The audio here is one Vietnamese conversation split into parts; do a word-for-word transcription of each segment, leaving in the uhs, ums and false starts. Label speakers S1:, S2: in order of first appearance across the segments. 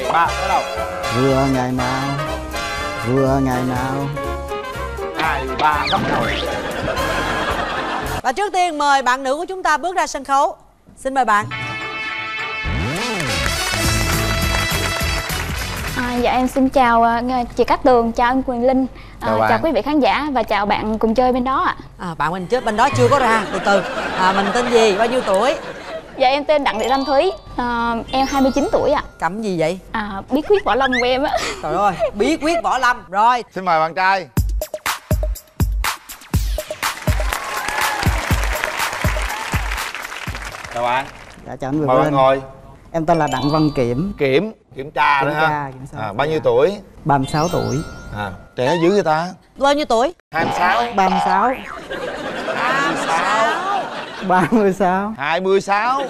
S1: ba bắt đầu.
S2: Vừa ngày nào, vừa ngày nào.
S1: Hai ba bắt đầu.
S3: Và trước tiên mời bạn nữ của chúng ta bước ra sân khấu. Xin mời bạn.
S4: À, dạ em xin chào uh, chị Cát Tường, chào anh Quyền Linh, uh,
S1: chào,
S4: chào quý vị khán giả và chào bạn cùng chơi bên đó ạ.
S3: À, bạn mình trước bên đó chưa có ra, từ từ. À, mình tên gì, bao nhiêu tuổi?
S4: Dạ em tên Đặng Thị Lâm Thúy, uh, em hai mươi chín tuổi ạ.
S3: Cầm gì vậy?
S4: À, bí quyết võ lâm của em á.
S3: Trời ơi, bí quyết võ lâm. Rồi,
S1: xin mời bạn trai. Chào bạn.
S2: Dạ chào anh Quyền
S1: Mời bạn
S2: Linh.
S1: ngồi.
S2: Em tên là Đặng Văn Kiểm.
S1: Kiểm, kiểm tra
S2: Kiểm
S1: đó
S2: tra,
S1: ha.
S2: kiểm tra.
S1: À, bao nhiêu tuổi?
S2: ba mươi sáu tuổi.
S1: À, trẻ dữ vậy ta.
S3: bao nhiêu tuổi?
S1: Hai mươi sáu.
S2: ba mươi sáu.
S3: ba mươi sáu.
S2: ba mươi sáu.
S1: Hai mươi sáu.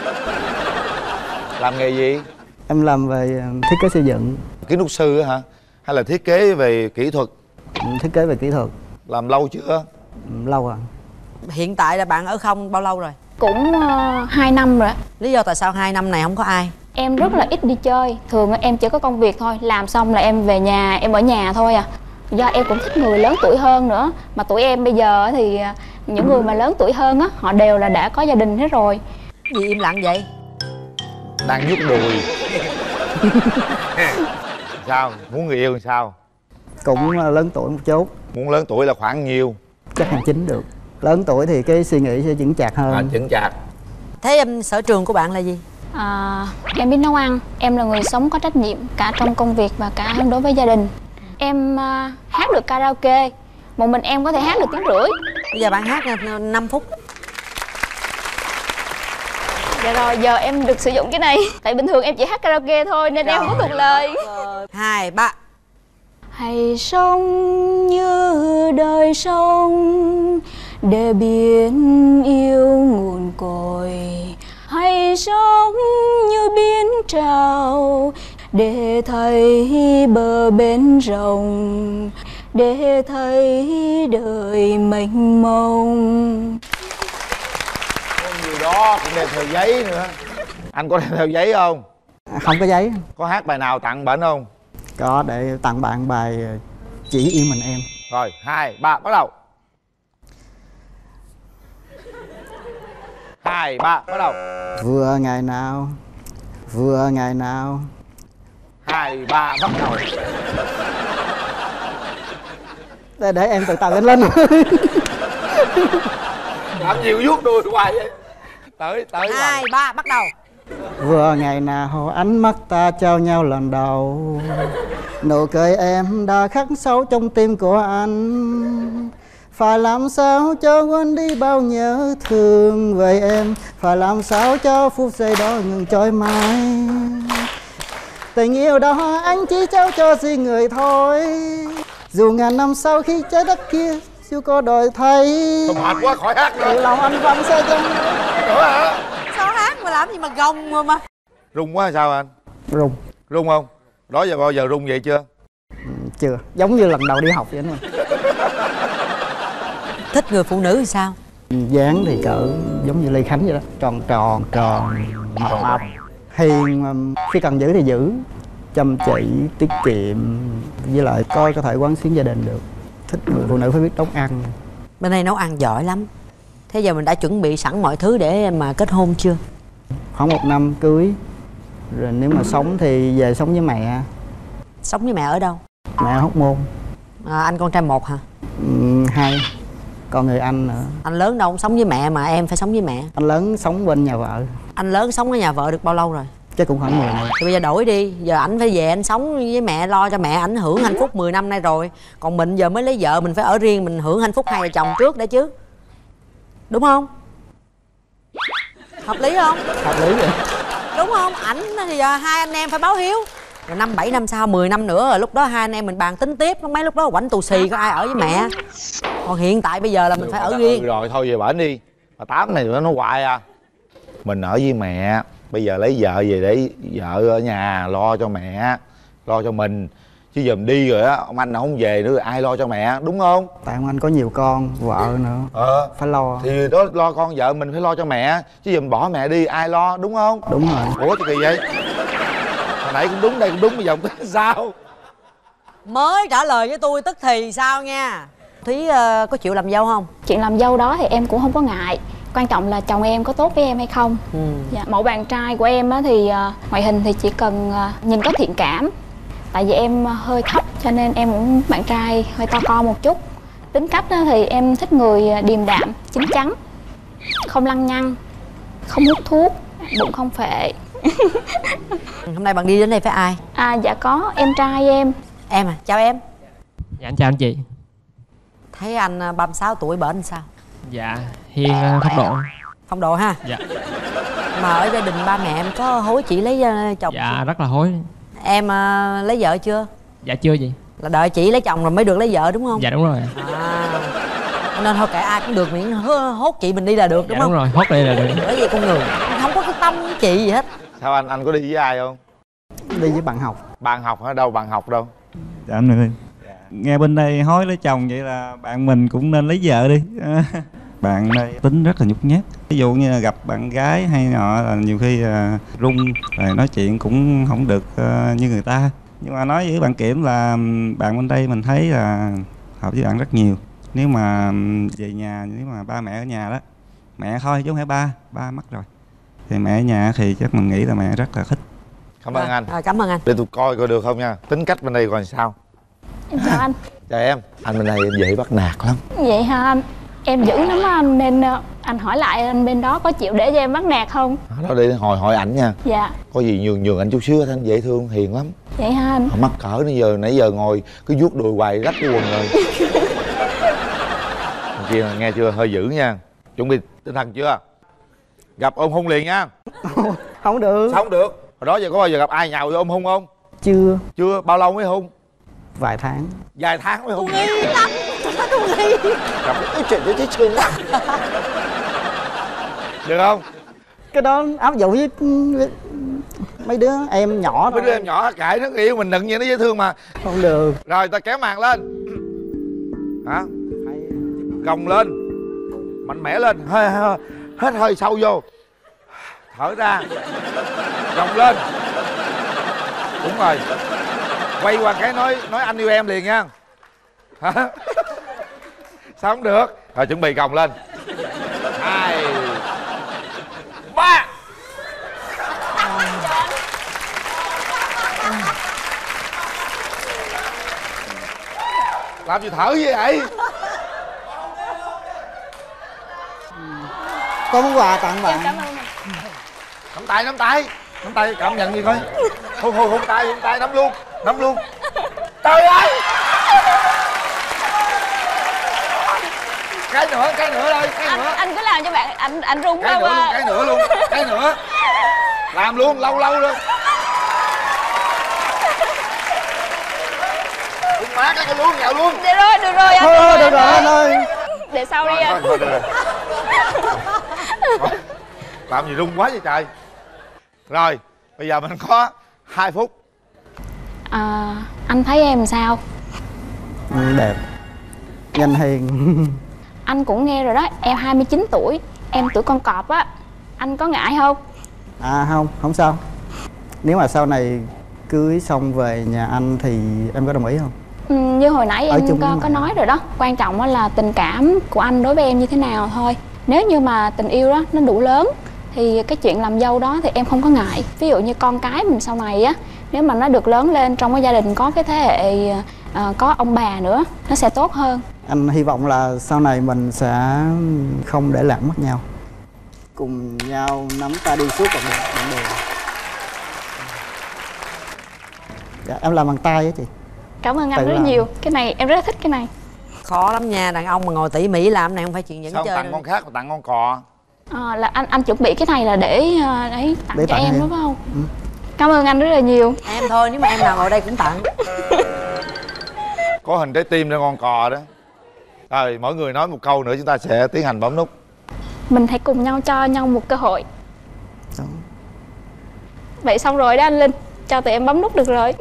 S1: Làm nghề gì?
S2: Em làm về thiết kế xây dựng.
S1: Kiến trúc sư hả? Hay là thiết kế về kỹ thuật?
S2: Thiết kế về kỹ thuật.
S1: Làm lâu chưa?
S2: Lâu rồi.
S3: Hiện tại là bạn ở không bao lâu rồi?
S4: Cũng uh, hai năm rồi.
S3: Lý do tại sao hai năm này không có ai?
S4: Em rất là ít đi chơi, thường em chỉ có công việc thôi, làm xong là em về nhà, em ở nhà thôi à. Do em cũng thích người lớn tuổi hơn nữa, mà tuổi em bây giờ thì những người mà lớn tuổi hơn á, họ đều là đã có gia đình hết rồi.
S3: Gì im lặng vậy?
S1: Đang nhúc đùi. Sao? Muốn người yêu làm sao?
S2: Cũng lớn tuổi một chút.
S1: Muốn lớn tuổi là khoảng nhiêu?
S2: Chắc hai chín được. Lớn tuổi thì cái suy nghĩ sẽ chững chạc hơn.
S1: À, chững chạc.
S3: Thế em sở trường của bạn là gì?
S4: À, em biết nấu ăn, em là người sống có trách nhiệm cả trong công việc và cả đối với gia đình. Em uh, hát được karaoke, một mình em có thể hát được tiếng rưỡi.
S3: Bây giờ bạn hát năm phút.
S4: Dạ rồi, giờ em được sử dụng cái này. Tại bình thường em chỉ hát karaoke thôi nên rồi, em không có thuộc lời.
S3: Hai, ba.
S4: Hãy sống như đời sống để biết yêu nguồn cội. Hãy sống như biển trào để thấy bờ bến rộng, để thấy đời mênh mông.
S1: Có nhiều đó cũng đem theo giấy nữa. Anh có đem theo giấy không?
S2: Không có giấy.
S1: Có hát bài nào tặng bệnh không?
S2: Có, để tặng bạn bài Chỉ Yêu Mình Em.
S1: Rồi, hai, ba, bắt đầu. Hai, ba, bắt đầu.
S2: Vừa ngày nào, vừa ngày nào.
S1: Hai, ba, bắt đầu.
S2: Để, để em từ từ anh lên.
S1: Làm nhiều vuốt đuôi hoài vậy. Tới, tới.
S3: Hai, ba, bắt đầu.
S2: Vừa ngày nào ánh mắt ta trao nhau lần đầu, nụ cười em đã khắc sâu trong tim của anh. Phải làm sao cho quên đi bao nhớ thương về em, phải làm sao cho phút giây đó ngừng trôi mãi. Tình yêu đó anh chỉ trao cho riêng người thôi, dù ngàn năm sau khi trái đất kia chưa có đổi thay.
S1: Tôi mệt quá, khỏi hát nữa.
S2: Lòng anh vẫn sẽ chẳng
S1: Nữa hả?
S3: Sao hát mà làm gì mà gồng mà mà
S1: Rung quá hay sao anh?
S2: rung.
S1: Rung không? Đó giờ bao giờ rung vậy chưa?
S2: Ừ, chưa, giống như lần đầu đi học vậy mà.
S3: thích người phụ nữ thì sao?
S2: Dáng thì cỡ giống như Lê Khánh vậy đó, tròn tròn tròn mập mập, hiền, khi cần giữ thì giữ, chăm chỉ, tiết kiệm, với lại coi có thể quán xuyến gia đình được. Thích người phụ nữ phải biết nấu ăn.
S3: Bên đây nấu ăn giỏi lắm. Thế giờ mình đã chuẩn bị sẵn mọi thứ để mà kết hôn chưa?
S2: Khoảng một năm cưới, rồi nếu mà sống thì về sống với mẹ.
S3: Sống với mẹ ở đâu?
S2: Mẹ Hóc Môn.
S3: À, anh con trai một hả?
S2: Ừ, hai, còn người anh nữa.
S3: Anh lớn đâu sống với mẹ mà em phải sống với mẹ.
S2: Anh lớn sống bên nhà vợ.
S3: Anh lớn sống ở nhà vợ được bao lâu rồi?
S2: Chắc cũng khoảng mười năm.
S3: Thì bây giờ đổi đi, giờ ảnh phải về anh sống với mẹ, lo cho mẹ ảnh hưởng hạnh phúc mười năm nay rồi. Còn mình giờ mới lấy vợ, mình phải ở riêng, mình hưởng hạnh phúc hai vợ chồng trước đã chứ. Đúng không? Hợp lý không?
S2: Hợp lý vậy.
S3: Đúng không? Ảnh thì giờ hai anh em phải báo hiếu. Rồi năm bảy năm sau, mười năm nữa rồi lúc đó hai anh em mình bàn tính tiếp. Mấy lúc đó quảnh tù xì có ai ở với mẹ. Còn hiện tại bây giờ là mình phải ở riêng.
S1: Ừ, rồi thôi về bển đi. Mà Tám này nó hoài à. Mình ở với mẹ, bây giờ lấy vợ về để vợ ở nhà lo cho mẹ, lo cho mình. Chứ giờ mình đi rồi á, ông anh nào không về nữa rồi ai lo cho mẹ, đúng không?
S2: Tại ông anh có nhiều con, vợ nữa.
S1: Ờ,
S2: phải lo.
S1: thì đó, lo con vợ mình phải lo cho mẹ. Chứ giờ mình bỏ mẹ đi ai lo, đúng không?
S2: Đúng rồi.
S1: Ủa thì kỳ vậy? hồi nãy cũng đúng đây cũng đúng, bây giờ không tính sao.
S3: Mới trả lời với tôi tức thì sao nha. Thúy uh, có chịu làm dâu không?
S4: Chuyện làm dâu đó thì em cũng không có ngại, quan trọng là chồng em có tốt với em hay không.
S3: Ừ.
S4: Dạ, mẫu bạn trai của em á thì uh, ngoại hình thì chỉ cần uh, nhìn có thiện cảm. Tại vì em uh, hơi thấp cho nên em cũng bạn trai hơi to con một chút. Tính cách á thì em thích người uh, điềm đạm, chín chắn, không lăng nhăng, không hút thuốc, bụng không phệ.
S3: Hôm nay bạn đi đến đây với ai?
S4: À dạ có em trai em.
S3: Em à, chào em.
S5: Dạ anh chào anh chị.
S3: Thấy anh ba mươi sáu tuổi bển sao?
S5: Dạ hiền phong độ.
S3: Phong độ ha?
S5: Dạ.
S3: Mà ở gia đình ba mẹ em có hối chị lấy uh, chồng?
S5: Dạ rất là hối.
S3: Em uh, lấy vợ chưa?
S5: Dạ chưa gì.
S3: Là đợi chị lấy chồng rồi mới được lấy vợ đúng không?
S5: Dạ đúng rồi.
S3: À, nên thôi kệ ai cũng được, miễn hốt chị mình đi là được đúng
S5: Dạ
S3: không?
S5: đúng rồi, hốt đây là được.
S3: Bởi vì con người không có cái tâm với chị gì hết.
S1: Sao anh anh có đi với ai không?
S2: Đi với bạn học.
S1: Bạn học ở đâu? Bạn học đâu?
S6: Dạ anh ơi, nghe bên đây hối lấy chồng vậy là bạn mình cũng nên lấy vợ đi. Bạn đây tính rất là nhút nhát, ví dụ như là gặp bạn gái hay nọ là nhiều khi uh, run rồi nói chuyện cũng không được uh, như người ta. Nhưng mà nói với bạn Kiểm là bạn bên đây mình thấy là hợp với bạn rất nhiều. Nếu mà về nhà, nếu mà ba mẹ ở nhà đó, mẹ thôi chứ không phải ba, ba mất rồi, thì mẹ ở nhà thì chắc mình nghĩ là mẹ rất là thích.
S1: Cảm ơn
S3: à,
S1: anh.
S3: À, cảm ơn anh.
S1: Để tôi coi coi được không nha. Tính cách bên đây còn sao?
S4: Em chào anh.
S1: Chào em. Anh bên này em dễ bắt nạt lắm.
S4: Vậy hả anh? Em dữ lắm á anh, nên uh, anh hỏi lại anh bên đó có chịu để cho em bắt nạt không?
S1: Đó đi hồi hỏi ảnh nha.
S4: Dạ.
S1: Có gì nhường nhường anh chút xíu, anh dễ thương hiền lắm.
S4: Vậy hả anh?
S1: Mắc cỡ nãy giờ nãy giờ ngồi cứ vuốt đùi hoài rách cái quần rồi. Thằng kia nghe chưa, hơi dữ nha. Chuẩn bị tinh thần chưa? Gặp ôm hôn liền nha.
S2: Không được.
S1: Sao không được? Hồi đó giờ có bao giờ gặp ai nhào vô ôm hôn không?
S2: Chưa.
S1: Chưa? Bao lâu mới hôn?
S2: Vài tháng.
S1: Vài tháng mới hôn.
S3: Tôi nghi lắm. Tôi nghi.
S1: Gặp cái chuyện đó chứ lắm. Được không?
S2: Cái đó áp dụng với, với mấy đứa em nhỏ
S1: Mấy
S2: thôi.
S1: đứa em nhỏ kệ nó yêu mình đừng vậy, nó dễ thương mà.
S2: Không được.
S1: Rồi ta kéo màn lên. Hả? Gồng lên. Mạnh mẽ lên. Hơi, hơi, hết hơi sâu vô. Thở ra. Gồng lên. Đúng rồi. Quay qua cái nói nói anh yêu em liền nha. Hả? Sao không được? Rồi chuẩn bị gồng lên. Hai ba. Làm gì thở gì vậy?
S2: Có món quà tặng bạn.
S4: Cảm ơn anh.
S1: Nắm tay, nắm tay. Nắm tay cảm nhận gì coi. Hôn hôn hôn tay, hôn tay, nắm luôn. Nắm luôn. Trời ơi. Cái nữa, cái nữa đây, cái
S4: Anh,
S1: nữa.
S4: anh cứ làm cho bạn anh anh run
S1: Cái
S4: không
S1: nữa luôn,
S4: à.
S1: cái nữa luôn, cái nữa. Làm luôn, lâu lâu luôn. Đúng má cái luôn, nhào luôn.
S4: Được rồi, được rồi anh.
S2: Thôi được rồi anh ơi.
S4: Để sau đi
S1: Thôi,
S4: anh.
S1: thôi, được rồi. Thôi, làm gì rung quá vậy trời. Rồi, bây giờ mình có hai phút.
S4: À, anh thấy em sao?
S2: Ừ, đẹp. Nhanh hiền.
S4: Anh cũng nghe rồi đó, em hai mươi chín tuổi, em tuổi con cọp á. Anh có ngại không?
S2: À không, không sao. Nếu mà sau này cưới xong về nhà anh thì em có đồng ý không?
S4: Ừ, như hồi nãy
S2: Ở
S4: em
S2: chung
S4: có,
S2: với
S4: có
S2: mẹ.
S4: nói rồi đó. Quan trọng á là tình cảm của anh đối với em như thế nào thôi. Nếu như mà tình yêu đó nó đủ lớn thì cái chuyện làm dâu đó thì em không có ngại. Ví dụ như con cái mình sau này á, nếu mà nó được lớn lên trong cái gia đình có cái thế hệ uh, có ông bà nữa, nó sẽ tốt hơn.
S2: Anh hy vọng là sau này mình sẽ không để lạc mất nhau. Cùng nhau nắm tay đi suốt cuộc đời. Đoạn đường. Dạ, em làm bằng tay á chị.
S4: Cảm ơn anh
S2: Tự
S4: rất
S2: làm.
S4: nhiều. Cái này em rất thích cái này.
S3: Khó lắm nha, đàn ông mà ngồi tỉ mỉ làm này không phải chuyện dẫn
S1: Sao không
S3: chơi
S1: tặng
S3: đâu.
S1: con khác mà tặng con cò?
S4: À, là anh anh chuẩn bị cái này là để uh, đấy tặng
S2: Để
S4: cho
S2: tặng
S4: em
S2: em.
S4: đúng không?
S2: Ừ.
S4: Cảm ơn anh rất là nhiều.
S3: Em thôi, nếu mà em nào ngồi đây cũng tặng.
S1: Có hình trái tim cho con cò đó. Rồi mỗi người nói một câu nữa chúng ta sẽ tiến hành bấm nút.
S4: Mình hãy cùng nhau cho nhau một cơ hội.
S2: Đúng.
S4: Vậy xong rồi đó anh Linh, cho tụi em bấm nút được rồi.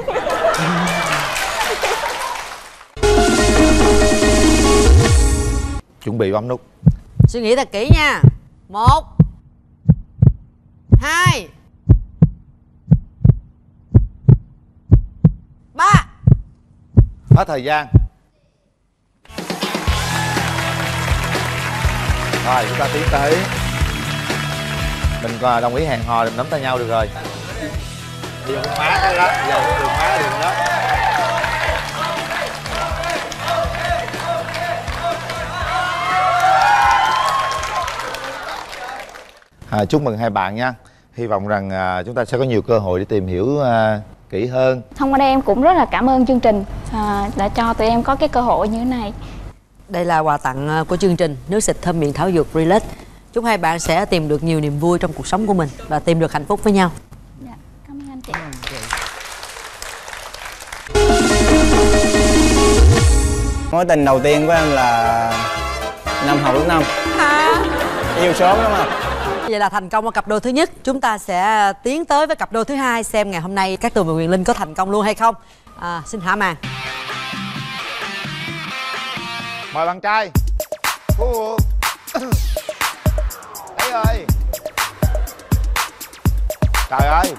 S1: Chuẩn bị bấm nút.
S3: Suy nghĩ thật kỹ nha. Một, hai,
S1: Hết thời gian. Rồi chúng ta tiến tới. Mình còn đồng ý hẹn hò đừng nắm tay nhau được rồi. Bây giờ má cái đó, bây giờ đường má đường đó. À, chúc mừng hai bạn nha. Hy vọng rằng à, chúng ta sẽ có nhiều cơ hội để tìm hiểu à, kỹ hơn.
S4: Thông qua đây em cũng rất là cảm ơn chương trình à, đã cho tụi em có cái cơ hội như thế này.
S3: Đây là quà tặng của chương trình nước xịt thơm miệng thảo dược Relax. Chúc hai bạn sẽ tìm được nhiều niềm vui trong cuộc sống của mình và tìm được hạnh phúc với nhau.
S4: Dạ, cảm ơn anh chị.
S7: Mối tình đầu tiên của em là năm học lớp năm.
S3: À.
S7: Yêu sớm lắm mà.
S3: Vậy là thành công ở cặp đôi thứ nhất. Chúng ta sẽ tiến tới với cặp đôi thứ hai, xem ngày hôm nay Cát Tường và Quyền Linh có thành công luôn hay không. À, xin hạ màn.
S1: Mời bạn trai. Ủa. Đấy ơi. Trời ơi.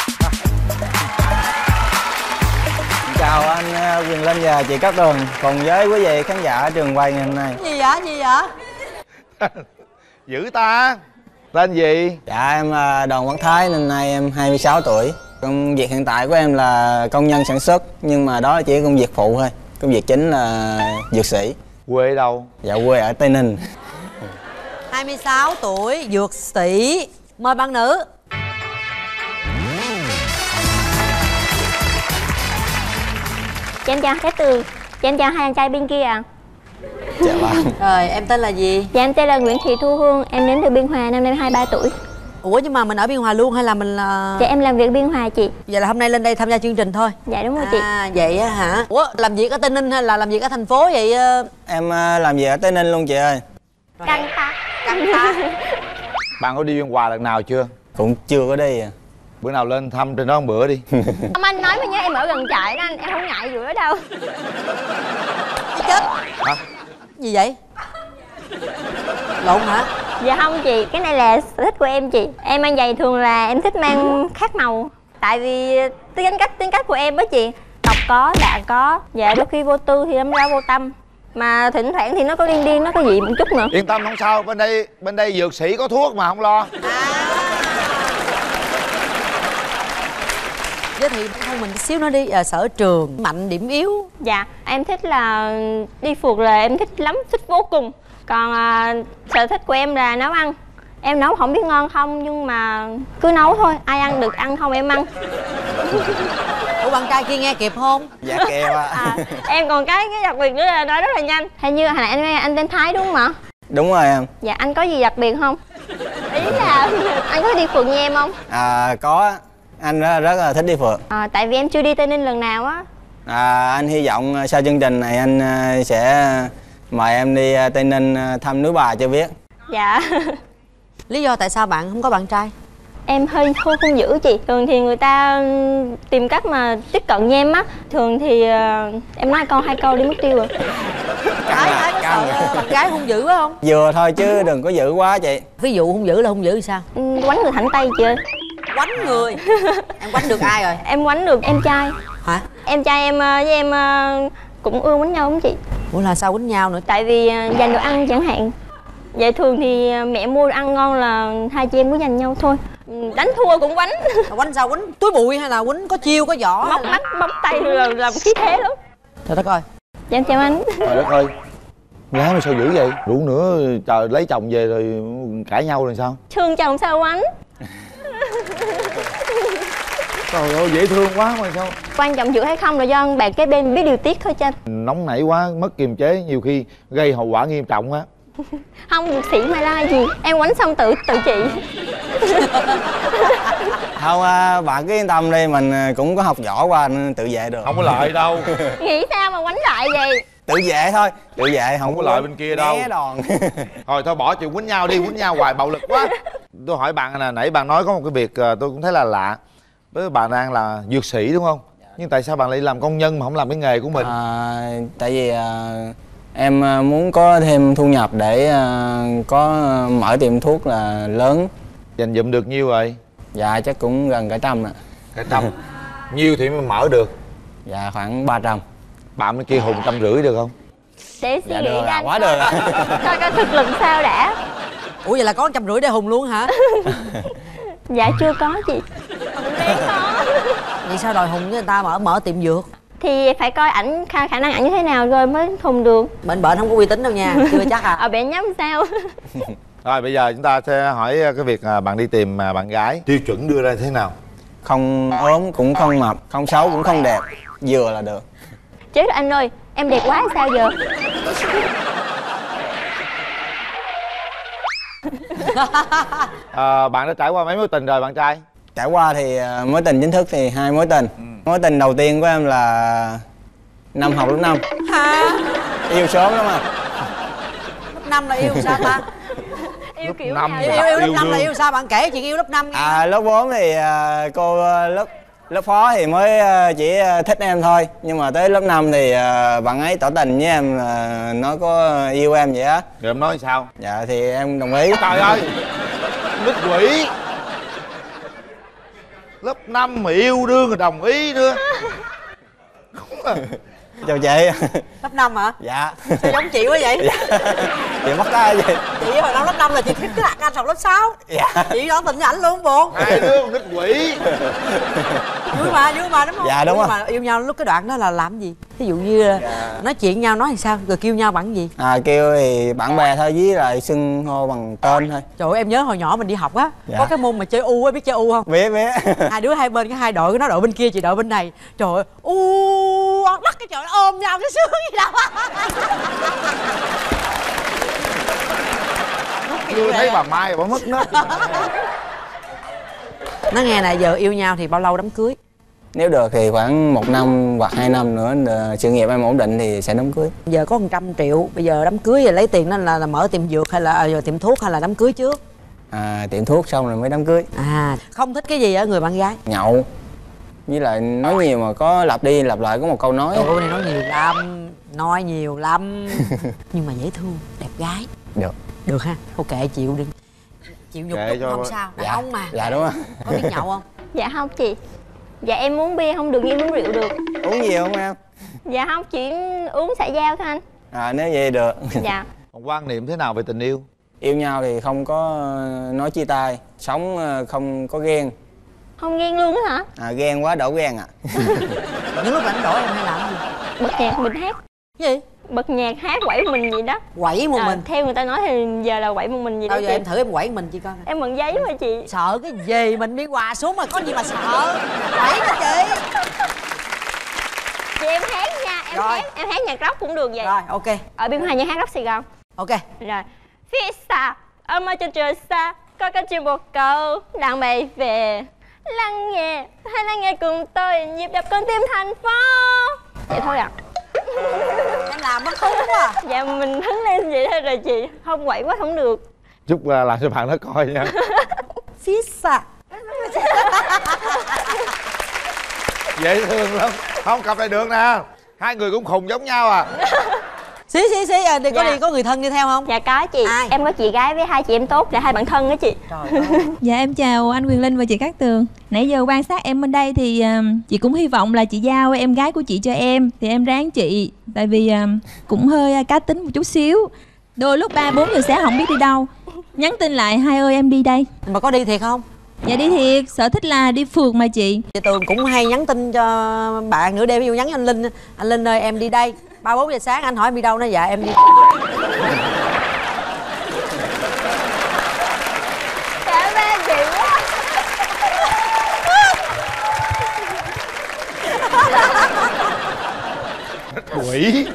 S7: Chào anh Quyền Linh và chị Cát Tường cùng với quý vị khán giả trường quay ngày hôm nay.
S3: Gì vậy? Gì vậy?
S1: Dữ ta. Tên gì?
S7: Dạ em là Đoàn Văn Thái, năm nay em hai mươi sáu tuổi. Công việc hiện tại của em là công nhân sản xuất, nhưng mà đó chỉ công việc phụ thôi. Công việc chính là dược sĩ.
S1: Quê ở đâu?
S7: Dạ quê ở Tây Ninh.
S3: hai mươi sáu tuổi, dược sĩ. Mời bạn nữ.
S8: Dạ em chào Cát Tường. Dạ em chào hai anh trai bên kia ạ.
S7: Dạ vâng.
S3: Rồi em tên là gì?
S8: Dạ em tên là Nguyễn Thị Thu Hương. Em đến từ Biên Hòa, năm nay em hai mươi ba tuổi.
S3: Ủa nhưng mà mình ở Biên Hòa luôn hay là mình là...
S8: Dạ em làm việc Biên Hòa chị.
S3: Vậy là hôm nay lên đây tham gia chương trình thôi?
S8: Dạ đúng rồi chị.
S3: À vậy á hả? Ủa làm việc ở Tây Ninh hay là làm việc ở thành phố vậy?
S7: Em làm việc ở Tây Ninh luôn chị ơi.
S8: Căng ta.
S3: Căng ta.
S1: Bạn có đi Biên Hòa lần nào chưa?
S7: Cũng chưa có đi à.
S1: Bữa nào lên thăm trên đó một bữa đi.
S8: Ông anh nói mà nhớ em ở gần trại đó anh, em không ngại rửa đâu.
S3: Chết.
S1: Hả?
S3: Gì vậy? Lộn hả?
S8: Dạ không chị, cái này là sở thích của em chị. Em mang giày thường là em thích mang khác màu. Tại vì tính cách tính cách của em á chị. Đọc có, đạ có. Dạ đôi khi vô tư thì đâm ra vô tâm. Mà thỉnh thoảng thì nó có điên điên, nó có gì một chút nữa.
S1: Yên tâm không sao, bên đây bên đây dược sĩ có thuốc mà không lo.
S3: Giới thiệu không mình xíu nữa đi, à, sở trường, mạnh điểm yếu.
S8: Dạ, em thích là đi phượt là em thích lắm, thích vô cùng. Còn à, sở thích của em là nấu ăn. Em nấu không biết ngon không nhưng mà cứ nấu thôi, ai ăn được ăn không em ăn.
S3: Ủa bạn trai kia nghe kịp không?
S7: Dạ kèo ạ.
S8: À, em còn cái cái đặc biệt nữa là nói rất là nhanh. Hình như hồi nãy anh anh tên Thái đúng không ạ?
S7: Đúng rồi em.
S8: Dạ anh có gì đặc biệt không? Ý là anh có đi phượt như em không?
S7: À có. Anh rất, rất là thích đi phượt.
S8: À, tại vì em chưa đi Tây Ninh lần nào á.
S7: À, anh hy vọng sau chương trình này anh sẽ mời em đi Tây Ninh thăm núi Bà cho biết.
S8: Dạ.
S3: Lý do tại sao bạn không có bạn trai?
S8: Em hơi không không giữ chị. Thường thì người ta tìm cách mà tiếp cận với em á. Thường thì uh, em nói câu hai câu đi mất tiêu rồi.
S3: Thái Thái có sợ bạn gái hung dữ phải không?
S7: Vừa thôi chứ đừng có giữ quá chị.
S3: Ví dụ hung dữ là hung dữ thì sao?
S8: Ừ, quánh người thẳng tay chị ơi.
S3: Quánh người? Em quánh được ai rồi?
S8: Em quánh được em trai.
S3: Hả?
S8: Em trai em với em cũng ưa quánh nhau lắm chị.
S3: Ủa là sao quánh nhau nữa?
S8: Tại vì dành đồ ăn chẳng hạn. Vậy thường thì mẹ mua đồ ăn ngon là hai chị em cứ giành nhau thôi. Đánh thua cũng quánh.
S3: Quánh sao? Quánh túi bụi hay là quánh có chiêu có vỏ?
S8: Móc mắt bấm tay là làm khí thế lắm.
S3: Trời đất ơi.
S8: Dạ em chào anh.
S1: Trời đất ơi. Gái mà sao dữ vậy? Rủ nữa trời lấy chồng về rồi cãi nhau rồi sao?
S8: Thương chồng sao quánh.
S1: Trời ơi dễ thương quá mà sao?
S8: Quan trọng giữ hay không là do bạn cái bên biết điều tiết thôi cho anh.
S1: Nóng nảy quá, mất kiềm chế, nhiều khi gây hậu quả nghiêm trọng á.
S8: Không, dược sĩ mà la gì. Em quánh xong tự tự trị.
S7: Không, bạn cứ yên tâm đi, mình cũng có học võ qua nên tự vệ được.
S1: Không có lợi đâu.
S8: Nghĩ sao mà quánh lại vậy?
S7: Tự vệ thôi, tự vệ không,
S1: Không có lợi bên kia đâu.
S7: né đòn.
S1: Thôi thôi bỏ chuyện quýnh nhau đi, quýnh nhau hoài bạo lực quá. Tôi hỏi bạn là nãy bạn nói có một cái việc tôi cũng thấy là lạ. Với bạn đang là dược sĩ đúng không? Nhưng tại sao bạn lại làm công nhân mà không làm cái nghề của mình?
S7: À, tại vì à, em muốn có thêm thu nhập để à, có mở tiệm thuốc là lớn.
S1: Dành dụm được nhiêu rồi?
S7: Dạ chắc cũng gần cả trăm ạ.
S1: Cả trăm. Nhiêu thì mới mở được?
S7: Dạ khoảng ba trăm.
S1: bạn bên kia hùng trăm rưỡi được không?
S8: Để suy
S7: Dạ
S8: nghĩ
S7: được à,
S8: anh
S7: quá
S8: coi-
S7: được à.
S8: coi coi thực lực sao đã.
S3: Ủa vậy là có trăm rưỡi để hùng luôn hả?
S8: Dạ chưa có chị. Không đáng có.
S3: Vậy sao đòi hùng với người ta mở mở tiệm dược?
S8: Thì phải coi ảnh khả, khả năng ảnh như thế nào rồi mới hùng được.
S3: Bệnh bệnh không có uy tín đâu nha, chưa chắc à.
S8: Ở bệnh nhắm sao?
S1: Rồi bây giờ chúng ta sẽ hỏi cái việc à, bạn đi tìm à, bạn gái. Tiêu chuẩn đưa ra thế nào?
S7: Không ốm cũng không mập, không xấu cũng không đẹp, vừa là được.
S8: Chết rồi anh ơi, em đẹp quá sao giờ?
S1: À, bạn đã trải qua mấy mối tình rồi bạn trai?
S7: Trải qua thì à, mối tình chính thức thì hai mối tình.
S1: Ừ.
S7: Mối tình đầu tiên của em là năm học lớp năm.
S3: Ha,
S7: Yêu sớm lắm à.
S3: lớp năm là yêu sao ta?
S8: Yêu kiểu
S1: năm
S8: nào
S3: Yêu,
S1: là
S8: vậy?
S3: yêu, yêu lớp
S1: yêu
S3: năm là
S1: đương.
S3: yêu sao? Bạn kể chuyện yêu lớp năm nghe.
S7: À lớp bốn thì à, cô à, lớp lớp phó thì mới à, chỉ à, thích em thôi. Nhưng mà tới lớp năm thì à, bạn ấy tỏ tình với em, à, nói có yêu em vậy á.
S1: Rồi em nói sao?
S7: Dạ thì em đồng ý.
S1: Trời ơi, nít quỷ. Lớp năm mà yêu đương rồi đồng ý nữa.
S7: Chào chị.
S3: Lớp năm hả?
S7: Dạ.
S3: Sao giống chị quá vậy?
S7: Dạ. Chị bắt tay gì?
S3: Chị hồi năm lớp năm là chị thích cái anh học lớp sáu.
S7: Dạ.
S3: Chị tỏ tình với ảnh luôn buồn.
S1: Hai đứa nít quỷ.
S3: Vui mà, vui mà đúng không?
S7: Dạ, đúng
S3: Vui
S7: rồi.
S3: mà yêu nhau lúc cái đoạn đó là làm gì? Ví dụ như là
S7: Dạ.
S3: nói chuyện nhau nói thì sao? Rồi kêu nhau bằng gì?
S7: À kêu thì bạn bè thôi, với lại xưng hô bằng tên thôi.
S3: Trời ơi, em nhớ hồi nhỏ mình đi học á,
S7: Dạ.
S3: có cái môn mà chơi u á, biết chơi u không?
S7: Biết biết.
S3: Hai đứa hai bên, cái hai đội, nó đội bên kia, chị đội bên này. Trời ơi, u bắt cái trời ôm nhau cái sướng gì đâu.
S1: Chưa thấy bà Mai bà mất nết.
S3: Nó nghe này, giờ yêu nhau thì bao lâu đám cưới?
S7: Nếu được thì khoảng một năm hoặc hai năm nữa ờ, sự nghiệp em ổn định thì sẽ đám cưới.
S3: Giờ có một trăm triệu, bây giờ đám cưới rồi lấy tiền đó là, là mở tiệm dược hay là à, giờ tiệm thuốc hay là đám cưới trước?
S7: À tiệm thuốc xong rồi mới đám cưới.
S3: À, không thích cái gì ở người bạn gái?
S7: Nhậu. Với lại nói nhiều mà có lặp đi lặp lại có một câu nói.
S3: Trời ơi, này nói nhiều lắm, nói nhiều lắm. Nhưng mà dễ thương, đẹp gái.
S7: Được.
S3: Được ha, thôi kệ chịu đi. Chịu nhục
S1: Kệ
S3: chút
S1: cho-
S3: không sao, đàn
S7: Dạ.
S3: ông mà.
S7: Dạ đúng rồi.
S3: Có biết nhậu không?
S8: Dạ không chị. Dạ em uống bia không được, nhưng uống rượu được.
S7: Uống nhiều không em?
S8: Dạ không, chỉ uống xã giao thôi anh.
S7: À nếu vậy được.
S8: Dạ.
S1: Còn quan niệm thế nào về tình yêu?
S7: Yêu nhau thì không có ờ, nói chia tay, sống ờ, không có ghen.
S8: Không ghen luôn á hả?
S7: À ghen quá đổ ghen à.
S3: Những lúc rảnh rỗi em hay làm gì?
S8: Bật nhạc mình hát.
S3: Cái gì?
S8: Bật nhạc hát quẩy một mình gì đó.
S3: Quẩy một
S8: À,
S3: mình.
S8: theo người ta nói thì giờ là quẩy một mình gì đó
S3: Đâu giờ
S8: chị.
S3: em thử em quẩy mình chị coi.
S8: Em mượn giấy mà chị.
S3: Sợ cái gì, mình đi quà xuống mà có gì mà sợ. Quẩy đó chị.
S8: Chị em hát nha, em
S3: Rồi.
S8: hát em hát nhạc rock cũng được vậy.
S3: Rồi, ok.
S8: Ở biên hòa như hát rock Sài Gòn.
S3: Ok.
S8: Rồi. Phía xa, ở mơ trên trời xa, có cái chim bồ câu đang bay về. Lắng nghe, hãy lắng nghe cùng tôi nhịp đập con tim thành phố. Vậy thôi ạ.
S3: Em làm mất hứng quá à.
S8: Dạ mình hứng lên vậy thôi rồi chị. Không quậy quá không được.
S1: Chúc uh, làm cho bạn nó coi nha.
S3: Phía xa.
S1: Dễ thương lắm. Không cặp này được nè. Hai người cũng khùng giống nhau à.
S3: Xí xí xí à, đi có
S8: Dạ.
S3: đi có người thân đi theo không?
S8: Dạ có chị.
S3: Ai?
S8: Em có chị gái với hai chị em tốt, là hai bạn thân đó chị.
S3: Trời ơi.
S9: Dạ em chào anh Quyền Linh và chị Cát Tường. Nãy giờ quan sát em bên đây thì à, chị cũng hy vọng là chị giao em gái của chị cho em. Thì em ráng chị. Tại vì à, cũng hơi à, cá tính một chút xíu. Đôi lúc ba bốn giờ sáng không biết đi đâu. Nhắn tin lại hai ơi em đi đây.
S3: Mà có đi thiệt không?
S9: Dạ đi thiệt, sở thích là đi phượt mà chị.
S3: Chị Tường cũng hay nhắn tin cho bạn nửa đêm, ví dụ nhắn cho anh Linh. Anh Linh ơi em đi đây. Ba bốn giờ sáng anh hỏi em đi đâu, nó dạ em đi.
S8: Cảm ơn chị quá.
S1: Quỷ.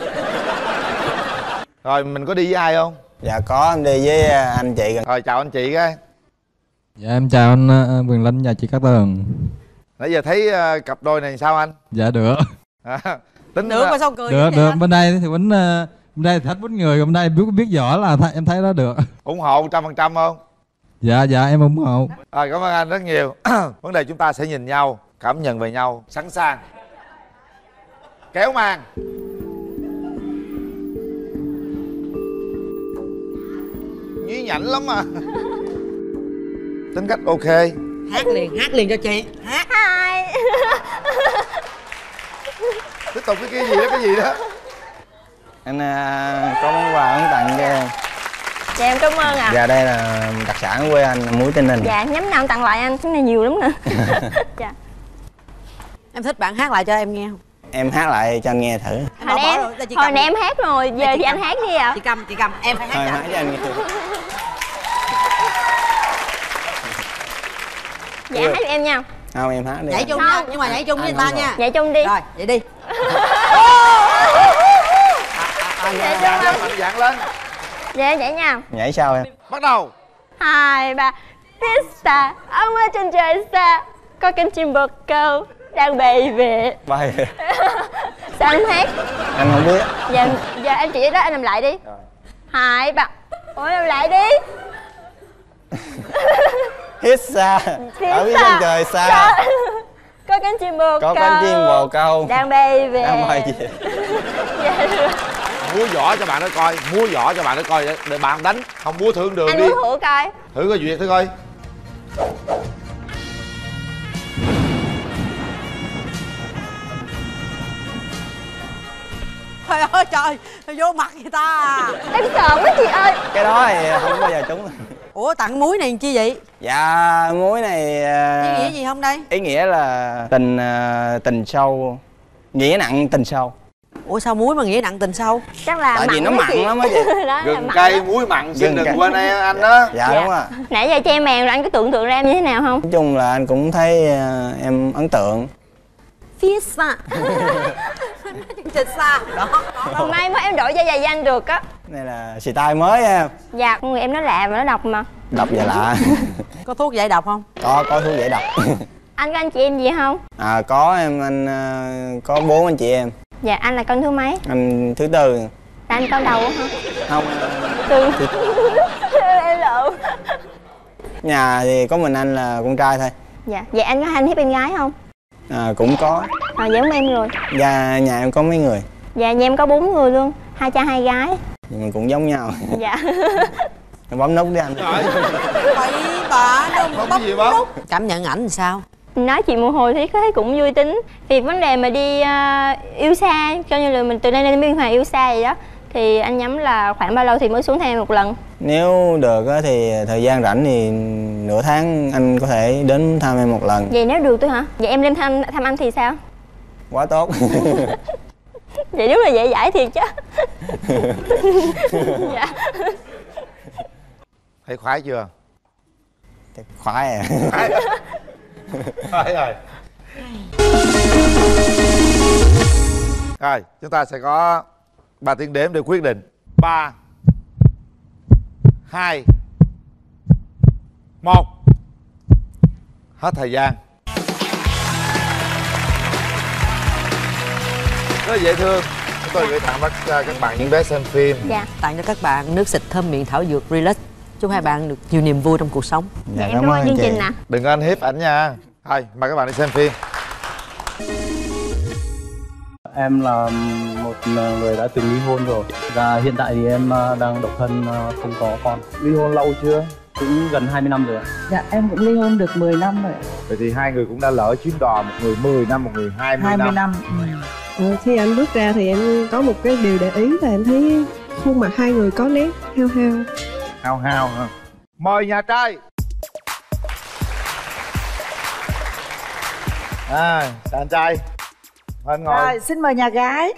S1: Rồi mình có đi với ai không?
S7: Dạ có, em đi với ờ, anh chị gần.
S1: Rồi chào anh chị cái.
S10: Dạ em chào anh ờ, Quyền Linh và chị Cát Tường.
S1: Nãy giờ thấy uh, cặp đôi này sao anh?
S10: Dạ được.
S1: À, tính
S3: Được mà sao cười
S10: Được
S3: vậy
S10: được
S3: anh?
S10: bên đây thì bánh ờ, bên đây thì thích bánh người, bên đây biết biết võ là th em thấy đó được.
S1: ủng hộ trăm phần trăm không?
S10: Dạ dạ em ủng hộ.
S1: Rồi cảm ơn anh rất nhiều. Vấn đề chúng ta sẽ nhìn nhau, cảm nhận về nhau, sẵn sàng. Kéo màn. Nhí nhảnh lắm mà. Tính cách ok.
S3: Hát liền, hát liền cho chị. Hát.
S8: Hai.
S1: tiếp tục cái kia gì đó, cái gì đó.
S7: Anh à, có món quà ấn tặng cho em.
S8: Dạ em cảm ơn ạ.
S7: Dạ đây là đặc sản của quê anh, muối tinh hình.
S8: Dạ nhắm nào tặng lại anh, cái này nhiều lắm nè. Dạ.
S3: Em thích bạn hát lại cho em nghe không?
S7: Em hát lại cho anh nghe thử.
S8: Hồi nãy em, hồi nãy em hát rồi, giờ thì anh hát đi ạ.
S3: Chị cầm, chị cầm, em phải hát.
S7: Thôi hát cho anh nghe thử.
S8: Dạ hát em nha.
S7: Không em hát đi.
S3: Nhảy chung nha, nhưng mà nhảy chung với người ta nha.
S8: Nhảy chung đi.
S3: Rồi, vậy đi.
S8: Nhảy
S1: Dạn
S8: chung
S1: lên, mạnh dạn lên.
S8: Dạ nhảy nha.
S7: Nhảy sao em?
S1: Bắt đầu.
S8: Hai ba. Pizza, ông ở trên trời xa, có cánh chim bồ câu đang bay về.
S7: Bay.
S8: Sao anh hát?
S7: Anh không biết.
S8: Dạ, giờ em chỉ đó anh làm lại đi. Rồi. Hai ba. Ủa làm lại đi.
S7: Pizza, ở phía chân trời xa, xa.
S8: Có cánh chim bồ câu,
S7: có cánh chim bồ câu
S8: đang bay về.
S7: Đang bay về.
S8: Dạ được.
S1: Múa võ cho bạn nó coi, múa võ cho bạn nó coi để bạn đánh, không múa thương đường
S8: anh
S1: đi.
S8: Anh muốn thử coi.
S1: Thử coi duyệt thử coi.
S3: Trời ơi trời, vô mặt người ta.
S8: Em sợ quá chị ơi.
S7: Cái đó thì không bao giờ trúng.
S3: Ủa tặng muối này chi vậy?
S7: Dạ muối này
S3: ý nghĩa gì không đây?
S7: Ý nghĩa là tình tình sâu, nghĩa nặng tình sâu.
S3: Ủa sao muối mà nghĩa nặng tình sâu?
S8: Chắc là
S7: tại
S8: mặn
S7: vì nó mặn lắm á chị.
S1: Gừng cay muối mặn xin đừng quên anh đó.
S7: Dạ, dạ đúng rồi.
S8: Nãy giờ cho em mèo rồi anh có tưởng tượng ra em như thế nào không?
S7: Nói chung là anh cũng thấy uh, em ấn tượng.
S8: Phía xa.
S3: Trên xa đó.
S8: Còn may mới em đổi da dày anh được á.
S7: Này là xì tai mới em.
S8: Dạ con người em nó lạ và nó độc mà.
S7: Độc và lạ.
S3: Có thuốc giải độc không?
S7: Có, có thuốc giải độc.
S8: Anh có anh chị em gì không?
S7: À có em, anh uh, có bốn anh chị em.
S8: Dạ anh là con thứ mấy?
S7: Anh thứ tư.
S8: Là anh con đầu hả?
S7: Không.
S8: Tư. Em lộn.
S7: Nhà thì có mình anh là con trai thôi.
S8: Dạ, vậy anh có hay hiếp em gái không?
S7: À cũng có.
S8: À giống em rồi.
S7: Dạ nhà em có mấy người.
S8: Dạ nhà em có bốn người luôn, hai cha hai gái.
S7: Vậy mình cũng giống nhau.
S8: Dạ.
S7: Em bấm nút đi anh.
S3: Bậy bạ đâu mà bấm
S1: gì bấm?
S3: Cảm nhận ảnh làm sao?
S8: Nói chuyện một hồi thì thấy cũng vui tính. Vì vấn đề mà đi uh, yêu xa, cho như là mình từ đây đến Biên Hòa yêu xa vậy đó, thì anh nhắm là khoảng bao lâu thì mới xuống thăm em một lần?
S7: Nếu được thì thời gian rảnh thì nửa tháng anh có thể đến thăm em một lần.
S8: Vậy nếu được tôi hả? Vậy em lên thăm thăm anh thì sao?
S7: Quá tốt.
S8: Vậy đúng là dễ dãi thiệt chứ. Dạ.
S1: Thấy khoái chưa?
S7: Khoái à.
S1: Khoái rồi. Rồi chúng ta sẽ có ba tiếng đếm để quyết định. Ba, hai, một. Hết thời gian. Rất là dễ thương. Chúng tôi gửi tặng các bạn những vé xem phim.
S8: Dạ.
S3: Tặng cho các bạn nước xịt thơm miệng thảo dược Relax. Chúc hai bạn được nhiều niềm vui trong cuộc sống.
S8: Dạ, em cảm ơn chương trình ạ.
S1: Đừng có anh hiếp ảnh nha. Thôi mời các bạn đi xem phim.
S11: Em là một người đã từng ly hôn rồi. Và hiện tại thì em đang độc thân, không có con.
S1: Ly hôn lâu chưa?
S11: Cũng gần hai mươi năm rồi ạ.
S12: Dạ em cũng ly hôn được mười năm rồi.
S1: Vậy thì hai người cũng đã lỡ chuyến đò, một người mười năm, một người hai mươi năm.
S12: hai mươi năm.
S13: Ừ. Ờ, khi anh bước ra thì em có một cái điều để ý là em thấy khuôn mặt hai người có nét hao hao.
S1: Hao hao hả? Mời nhà trai. À, anh trai. Anh ngồi.
S12: Rồi, xin mời nhà gái.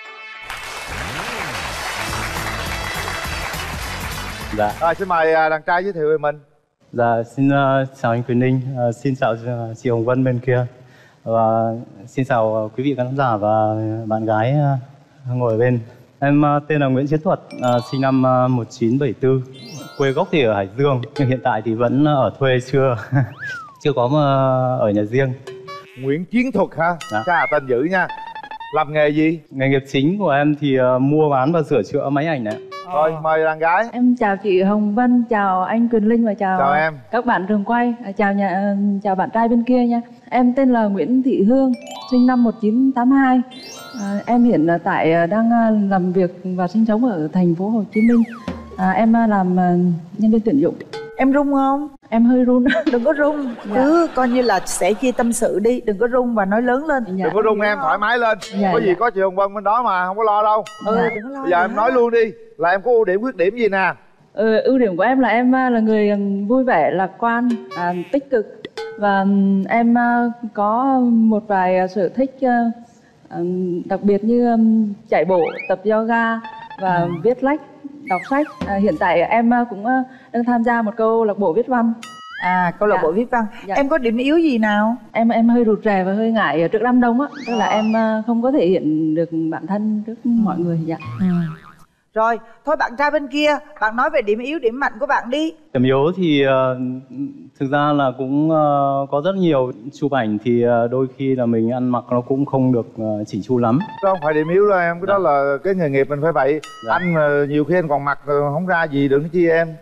S11: Dạ.
S1: Rồi, xin mời đàn trai giới thiệu về mình.
S11: Dạ, xin uh, chào anh Quyền Ninh, uh, xin chào uh, chị Hồng Vân bên kia. Và xin chào uh, quý vị khán giả và bạn gái uh, ngồi ở bên. Em uh, tên là Nguyễn Chiến Thuật, uh, sinh năm uh, một nghìn chín trăm bảy mươi tư. Quê gốc thì ở Hải Dương, nhưng hiện tại thì vẫn ở thuê, chưa chưa có uh, ở nhà riêng.
S1: Nguyễn Chiến Thuật hả? Dạ. Chà, tên dữ nha. Làm nghề gì?
S11: Nghề nghiệp chính của em thì uh, mua bán và sửa chữa máy ảnh này.
S1: Thôi, mời đàn gái.
S12: Em chào chị Hồng Vân, chào anh Quyền Linh và chào,
S1: chào em.
S12: Các bạn trường quay, chào nhà chào bạn trai bên kia nha. Em tên là Nguyễn Thị Hương, sinh năm một nghìn chín trăm tám mươi hai. À, em hiện tại đang làm việc và sinh sống ở thành phố Hồ Chí Minh. À, em làm nhân viên tuyển dụng.
S14: Em run không?
S12: Em hơi run.
S14: Đừng có run,
S12: Dạ.
S14: cứ coi như là sẽ chia tâm sự đi, đừng có run và nói lớn lên.
S12: Dạ.
S1: Đừng có run em, thoải mái lên.
S12: Dạ,
S1: Có gì
S12: dạ.
S1: có chị Hồng Vân bên đó mà, không có lo đâu.
S14: Ừ, đừng có lo.
S1: Bây giờ em nói luôn đi, là em có ưu điểm khuyết điểm gì nè?
S12: Ừ, ưu điểm của em là em à, là người à, vui vẻ, lạc quan, à, tích cực. Và ừm, em à, có một vài à, sở thích à, à, đặc biệt như ừm, chạy bộ, tập yoga và viết lách, đọc sách. À, hiện tại em à, cũng à, đang tham gia một câu lạc bộ viết văn.
S14: À, câu lạc
S12: Dạ.
S14: bộ viết văn.
S12: Dạ.
S14: Em có điểm yếu gì nào?
S12: Em em hơi rụt rè và hơi ngại ở trước đám đông á, tức là em à, không có thể hiện được bản thân trước mọi người. Dạ.
S14: Rồi, thôi bạn trai bên kia, bạn nói về điểm yếu, điểm mạnh của bạn đi.
S11: Điểm yếu thì ờ, thực ra là cũng ờ, có rất nhiều. Chụp ảnh thì ờ, đôi khi là mình ăn mặc nó cũng không được ờ, chỉnh chu lắm.
S1: Đó không phải điểm yếu đâu em, cái đó là cái nghề nghiệp mình phải vậy.
S11: Dạ.
S1: Anh ờ, nhiều khi anh còn mặc ờ, không ra gì, đừng nói chi em.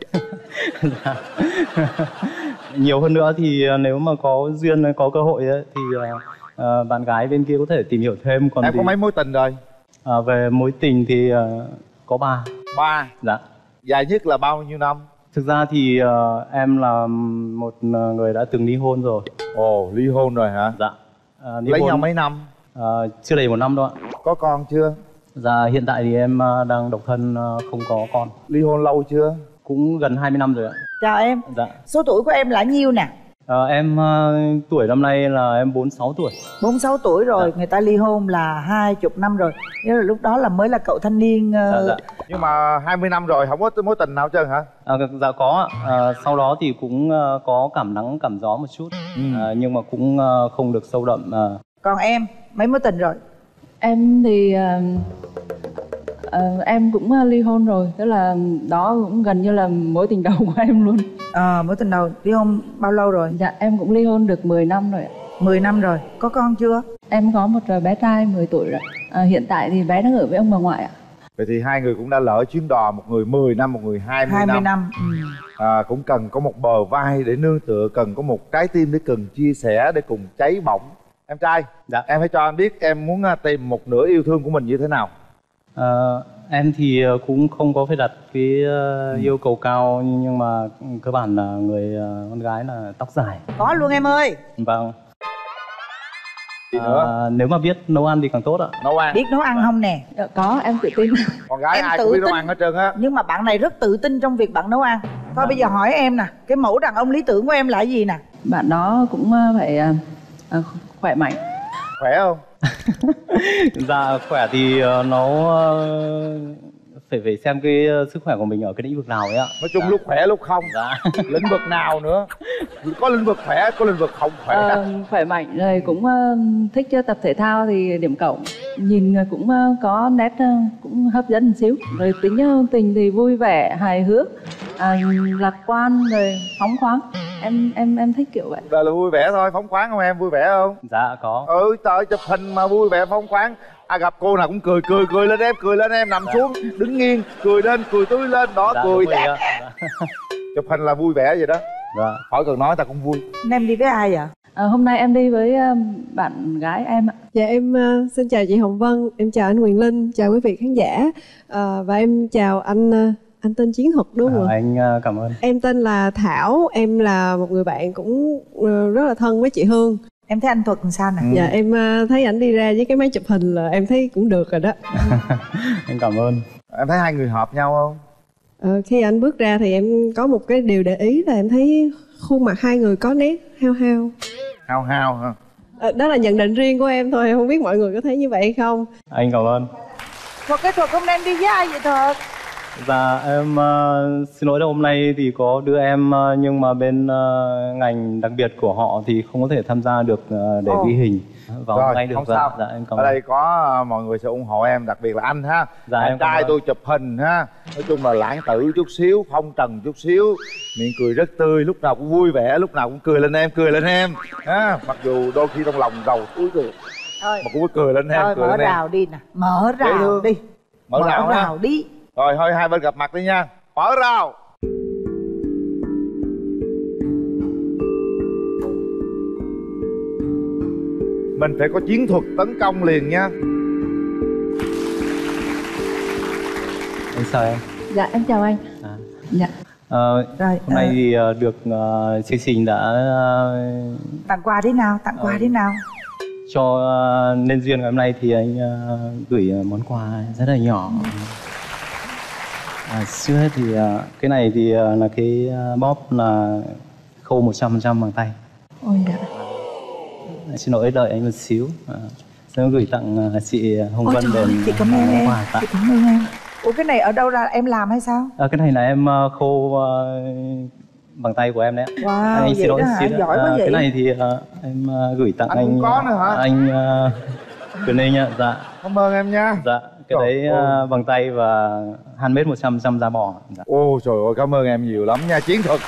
S11: Nhiều hơn nữa thì ờ, nếu mà có duyên, có cơ hội ấy, thì ờ, ờ, bạn gái bên kia có thể tìm hiểu thêm. Còn
S1: Em
S11: thì,
S1: có mấy mối tình rồi?
S11: ờ, về mối tình thì ờ, có ba.
S1: Ba.
S11: Dạ.
S1: Dài nhất là bao nhiêu năm?
S11: Thực ra thì ờ, em là một ờ, người đã từng ly hôn rồi.
S1: Ồ, ly hôn rồi hả?
S11: Dạ. Ờ, ly
S1: Lấy
S11: hôn-
S1: nhau mấy năm?
S11: Ờ, chưa đầy một năm đâu ạ.
S1: Có con chưa?
S11: Dạ, hiện tại thì em ờ, đang độc thân, ờ, không có con.
S1: Ly hôn lâu chưa?
S11: Cũng gần hai mươi năm rồi ạ.
S14: Chào em.
S11: Dạ.
S14: Số tuổi của em là nhiêu nè?
S11: Ờ, em ờ, tuổi năm nay là em bốn mươi sáu tuổi.
S14: bốn mươi sáu tuổi rồi, người ta ly hôn là hai chục năm rồi. Nghĩa là lúc đó là mới là cậu thanh niên. ờ,
S11: Dạ, dạ.
S1: Nhưng mà hai mươi năm rồi không có mối tình nào hết trơn hả?
S11: À, dạ có ạ. À, sau đó thì cũng ờ, có cảm nắng cảm gió một chút.
S1: Ừ.
S11: À, nhưng mà cũng ờ, không được sâu đậm. À.
S14: Còn em, mấy mối tình rồi?
S12: Em thì ờ, ờ, em cũng ờ, ly hôn rồi, tức là đó cũng gần như là mối tình đầu của em luôn.
S14: À, mối tình đầu ly hôn bao lâu rồi?
S12: Dạ em cũng ly hôn được mười năm rồi ạ.
S14: mười năm rồi, có con chưa?
S12: Em có một bé trai mười tuổi rồi. À, hiện tại thì bé đang ở với ông bà ngoại ạ.
S1: Vậy thì hai người cũng đã lỡ chuyến đò, một người mười năm, một người hai mươi
S14: hai mươi
S1: năm.
S14: năm. Ừ.
S1: À, cũng cần có một bờ vai để nương tựa, cần có một trái tim để cần chia sẻ, để cùng cháy bỏng. Em trai,
S11: dạ.
S1: em hãy cho anh biết em muốn tìm một nửa yêu thương của mình như thế nào.
S11: À, em thì ờ, cũng không có phải đặt cái ờ, yêu cầu cao, nhưng mà cơ bản là người ờ, con gái là tóc dài.
S14: Có luôn em ơi.
S11: Vâng.
S1: Gì nữa?
S11: À, nếu mà biết nấu ăn thì càng tốt ạ.
S1: Nấu ăn.
S14: Biết nấu ăn không nè?
S12: Dạ, có, em tự tin.
S1: Con gái
S14: Em
S1: ai
S14: tự
S1: cũng biết nấu
S14: tin.
S1: ăn hết trơn á.
S14: Nhưng mà bạn này rất tự tin trong việc bạn nấu ăn. Thôi bây giờ hỏi em nè, cái mẫu đàn ông lý tưởng của em là cái gì nè?
S12: Bạn đó cũng ờ, phải ờ, ờ, khỏe mạnh.
S1: Khỏe không?
S11: Dạ khỏe thì ờ, nó ờ, phải phải xem cái ờ, sức khỏe của mình ở cái lĩnh vực nào ấy ạ.
S1: Nói chung
S11: Dạ.
S1: lúc khỏe lúc không.
S11: Dạ.
S1: Lĩnh vực nào nữa? Có lĩnh vực khỏe, có lĩnh vực không khỏe.
S12: Ờ, khỏe mạnh rồi cũng ờ, thích ờ, tập thể thao thì điểm cộng. Nhìn ờ, cũng ờ, có nét ờ, cũng hấp dẫn một xíu. Rồi tính ờ, tình thì vui vẻ, hài hước, à, lạc quan rồi phóng khoáng. Em em em thích kiểu vậy.
S1: Đời là vui vẻ thôi, phóng khoáng không em? Vui vẻ không?
S11: Dạ có.
S1: Ừ, trời, chụp hình mà vui vẻ phóng khoáng. À, gặp cô nào cũng cười, cười, cười lên em, cười lên em, nằm
S11: Dạ.
S1: xuống, đứng nghiêng, cười lên, cười tươi lên, đó,
S11: Dạ,
S1: cười.
S11: đúng rồi ạ. Dạ.
S1: Chụp hình là vui vẻ vậy đó.
S11: Dạ.
S1: Khỏi cần nói ta cũng vui.
S14: Em đi với ai vậy?
S12: À, hôm nay em đi với ờ, bạn gái em ạ.
S13: Dạ em uh, xin chào chị Hồng Vân, em chào anh Quyền Linh, chào quý vị khán giả. uh, Và em chào anh, uh, anh tên Chiến Thuật đúng không
S11: À,
S13: ạ?
S11: anh ờ, cảm ơn.
S13: Em tên là Thảo, em là một người bạn cũng uh, rất là thân với chị Hương.
S14: Em thấy anh Thuật làm sao nè?
S13: Dạ em uh, thấy ảnh đi ra với cái máy chụp hình là em thấy cũng được rồi đó.
S11: Anh cảm ơn.
S1: Em thấy hai người hợp nhau không?
S13: Ờ, khi anh bước ra thì em có một cái điều để ý là em thấy khuôn mặt hai người có nét hao hao.
S1: Hao hao hả?
S13: Ờ, đó là nhận định riêng của em thôi, em không biết mọi người có thấy như vậy hay không.
S11: Anh cảm ơn.
S14: Thuật cái Thuật hôm nay em đi với ai vậy Thuật?
S11: Dạ em uh, xin lỗi là hôm nay thì có đưa em uh, nhưng mà bên uh, ngành đặc biệt của họ thì không có thể tham gia được uh, để
S1: Ồ.
S11: ghi hình vào hôm
S1: Rồi,
S11: nay được.
S1: không
S11: Dạ,
S1: sao.
S11: dạ, em cảm
S1: Ở
S11: ơn.
S1: đây có uh, mọi người sẽ ủng hộ em, đặc biệt là anh ha.
S11: Dạ,
S1: Em
S11: em cảm
S1: trai
S11: ơn.
S1: tôi chụp hình ha. Nói chung là lãng tử chút xíu, phong trần chút xíu, miệng cười rất tươi, lúc nào cũng vui vẻ, lúc nào cũng cười lên em, cười lên em ha. Mặc dù đôi khi trong lòng rầu túi cười
S14: Thôi,
S1: mà cũng phải cười lên em,
S14: thôi
S1: cười
S14: mở
S1: lên em.
S14: rào đi nè. Mở
S1: Dễ
S14: rào
S1: thương.
S14: đi.
S1: Mở rào ha.
S14: rào đi.
S1: Rồi thôi hai bên gặp mặt đi nha. Mở rào. Mình phải có chiến thuật tấn công liền nha.
S11: Anh chào em.
S12: Dạ em chào anh.
S11: À.
S12: Dạ. Ờ,
S14: Rồi,
S12: hôm nay
S14: ờ.
S12: thì ờ, được ờ, chương trình đã ờ,
S14: Tặng quà đi nào, tặng quà đi nào.
S12: cho ờ, nên duyên ngày hôm nay thì anh ờ, gửi món quà rất là nhỏ. À, trước hết thì ờ, cái này thì ờ, là cái ờ, bóp là khâu một trăm phần trăm bằng tay.
S14: Ôi dạ.
S12: Xin lỗi đợi anh một xíu. À, sẽ gửi tặng ờ, chị Hồng
S14: Ôi
S12: Vân
S14: trời ơi,
S12: để
S14: chị cảm ơn
S12: món
S14: em,
S12: quà tặng.
S14: chị cảm ơn em. Ủa cái này ở đâu ra em làm hay sao?
S12: À, cái này là em ờ, khô ờ, bằng tay của em đấy ạ.
S14: Wow,
S12: anh
S14: vậy
S12: xin lỗi
S14: đó hả?
S12: xíu nữa.
S14: Giỏi quá
S12: À,
S14: vậy.
S12: cái này thì ờ, em ờ, gửi tặng
S1: Anh
S12: anh.
S1: cũng có nữa hả?
S12: Anh uh, Quyền Linh ạ. Dạ.
S1: Cảm ơn em nha.
S12: Dạ. Cái
S1: Trời
S12: đấy ờ, bằng tay và handmade một trăm phần trăm da bò. Dạ.
S1: Ô trời ơi, cảm ơn em nhiều lắm nha. Chiến thuật.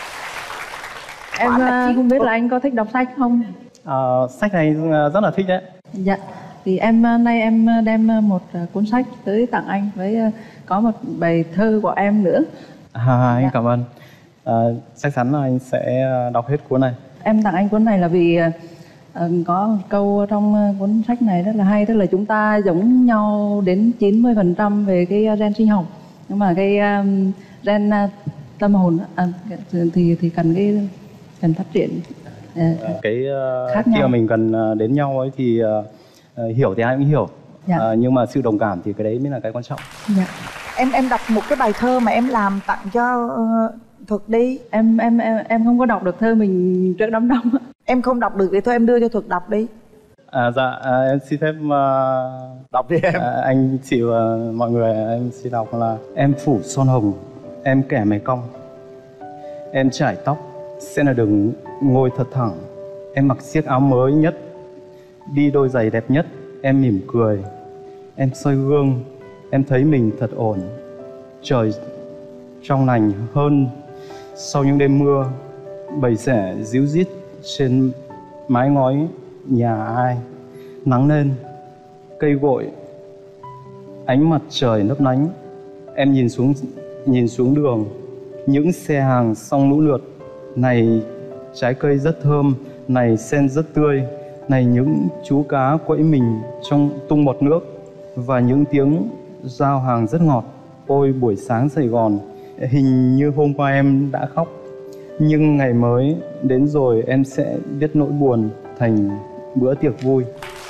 S12: Em ờ, không biết là anh có thích đọc sách không? Ờ, sách này ờ, rất là thích đấy.
S15: Dạ, thì em ờ, nay em ờ, đem ờ, một ờ, cuốn sách tới tặng anh với ờ, có một bài thơ của em nữa.
S12: À, anh cảm ơn. Ờ, chắc chắn là anh sẽ đọc hết cuốn này.
S15: Em tặng anh cuốn này là vì ờ, ờ, có một câu trong ờ, cuốn sách này rất là hay, tức là chúng ta giống nhau đến chín mươi phần trăm về cái ờ, gen sinh học, nhưng mà cái ờ, gen ờ, tâm hồn à, thì thì cần cái cần phát triển. Ờ,
S12: Cái ờ,
S15: Khác
S12: khi
S15: nhau.
S12: mà mình cần ờ, đến nhau ấy thì ờ, ờ, hiểu thì ai cũng hiểu.
S15: Dạ.
S12: Ờ, nhưng mà sự đồng cảm thì cái đấy mới là cái quan trọng.
S15: Dạ.
S14: Em em đọc một cái bài thơ mà em làm tặng cho uh, Thuật đi.
S15: Em em em em không có đọc được thơ mình trước đám đông.
S14: Em không đọc được thì thôi em đưa cho Thuật đọc đi.
S12: À, dạ, à, em xin phép ờ,
S1: đọc đi em.
S12: À, anh chị và mọi người, em xin đọc là: em phủ son hồng, em kẻ mày cong, em trải tóc sẽ là đường ngồi thật thẳng, em mặc chiếc áo mới nhất, đi đôi giày đẹp nhất, em mỉm cười, em soi gương, em thấy mình thật ổn, trời trong lành hơn sau những đêm mưa, bầy sẻ ríu rít trên mái ngói nhà ai, nắng lên cây gội, ánh mặt trời lấp lánh, em nhìn xuống nhìn xuống đường, những xe hàng xong lũ lượt, này trái cây rất thơm, này sen rất tươi, này những chú cá quẫy mình trong tung bọt nước, và những tiếng giao hàng rất ngọt. Ôi buổi sáng Sài Gòn, hình như hôm qua em đã khóc, nhưng ngày mới đến rồi em sẽ biết nỗi buồn thành bữa tiệc vui.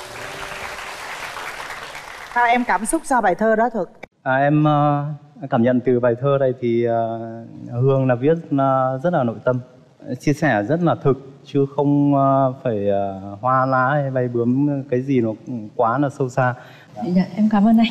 S14: Sao em cảm xúc sau bài thơ đó Thuật?
S12: À, em uh, cảm nhận từ bài thơ này thì uh, Hương là viết uh, rất là nội tâm, chia sẻ rất là thực, chứ không uh, phải uh, hoa lá hay bay bướm cái gì nó quá là sâu xa.
S15: Dạ, em cảm ơn anh.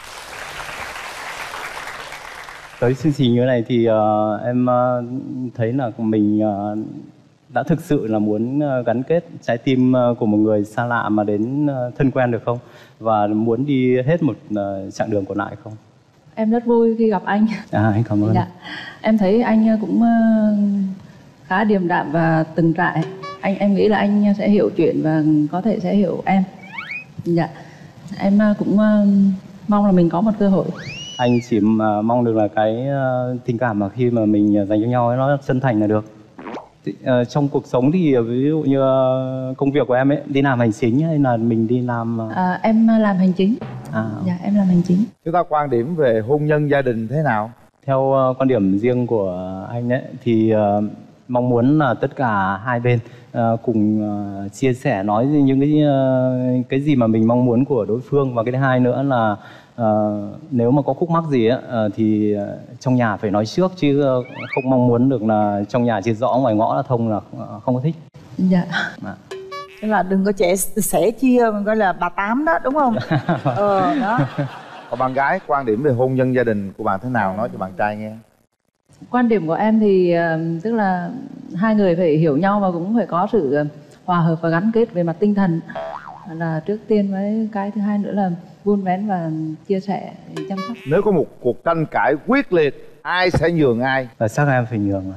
S12: Tới chương trình như thế này thì uh, em uh, thấy là mình uh, đã thực sự là muốn uh, gắn kết trái tim uh, của một người xa lạ mà đến uh, thân quen được không? Và muốn đi hết một uh, chặng đường còn lại không?
S15: Em rất vui khi gặp anh.
S12: À, anh cảm ơn.
S15: Dạ. Em thấy anh cũng uh, khá điềm đạm và từng trải. Anh em nghĩ là anh sẽ hiểu chuyện và có thể sẽ hiểu em. Dạ. Em uh, cũng uh, mong là mình có một cơ hội.
S12: Anh chỉ mà mong được là cái uh, tình cảm mà khi mà mình dành cho nhau ấy, nó chân thành là được. Thì, uh, trong cuộc sống thì ví dụ như uh, công việc của em ấy, đi làm hành chính hay là mình đi làm uh...
S15: À, em làm hành chính.
S12: À.
S15: Dạ, em làm hành chính.
S1: Chúng ta quan điểm về hôn nhân gia đình thế nào?
S12: Theo uh, quan điểm riêng của anh ấy thì uh, mong muốn là tất cả hai bên uh, cùng uh, chia sẻ nói những cái uh, cái gì mà mình mong muốn của đối phương, và cái thứ hai nữa là uh, nếu mà có khúc mắc gì ấy, uh, thì uh, trong nhà phải nói trước, chứ uh, không mong muốn được là trong nhà chỉ rõ ngoài ngõ là thông là uh, không có thích.
S15: Dạ.
S12: À.
S14: Tức là đừng có trẻ sẻ chia gọi là bà Tám đó đúng không? Ờ đó.
S1: Còn bạn gái quan điểm về hôn nhân gia đình của bạn thế nào, nói cho bạn trai nghe.
S15: Quan điểm của em thì uh, tức là hai người phải hiểu nhau và cũng phải có sự uh, hòa hợp và gắn kết về mặt tinh thần là trước tiên, với cái thứ hai nữa là vun vén và chia sẻ, chăm sóc.
S1: Nếu có một cuộc tranh cãi quyết liệt, ai sẽ nhường ai?
S12: Là chắc em phải nhường.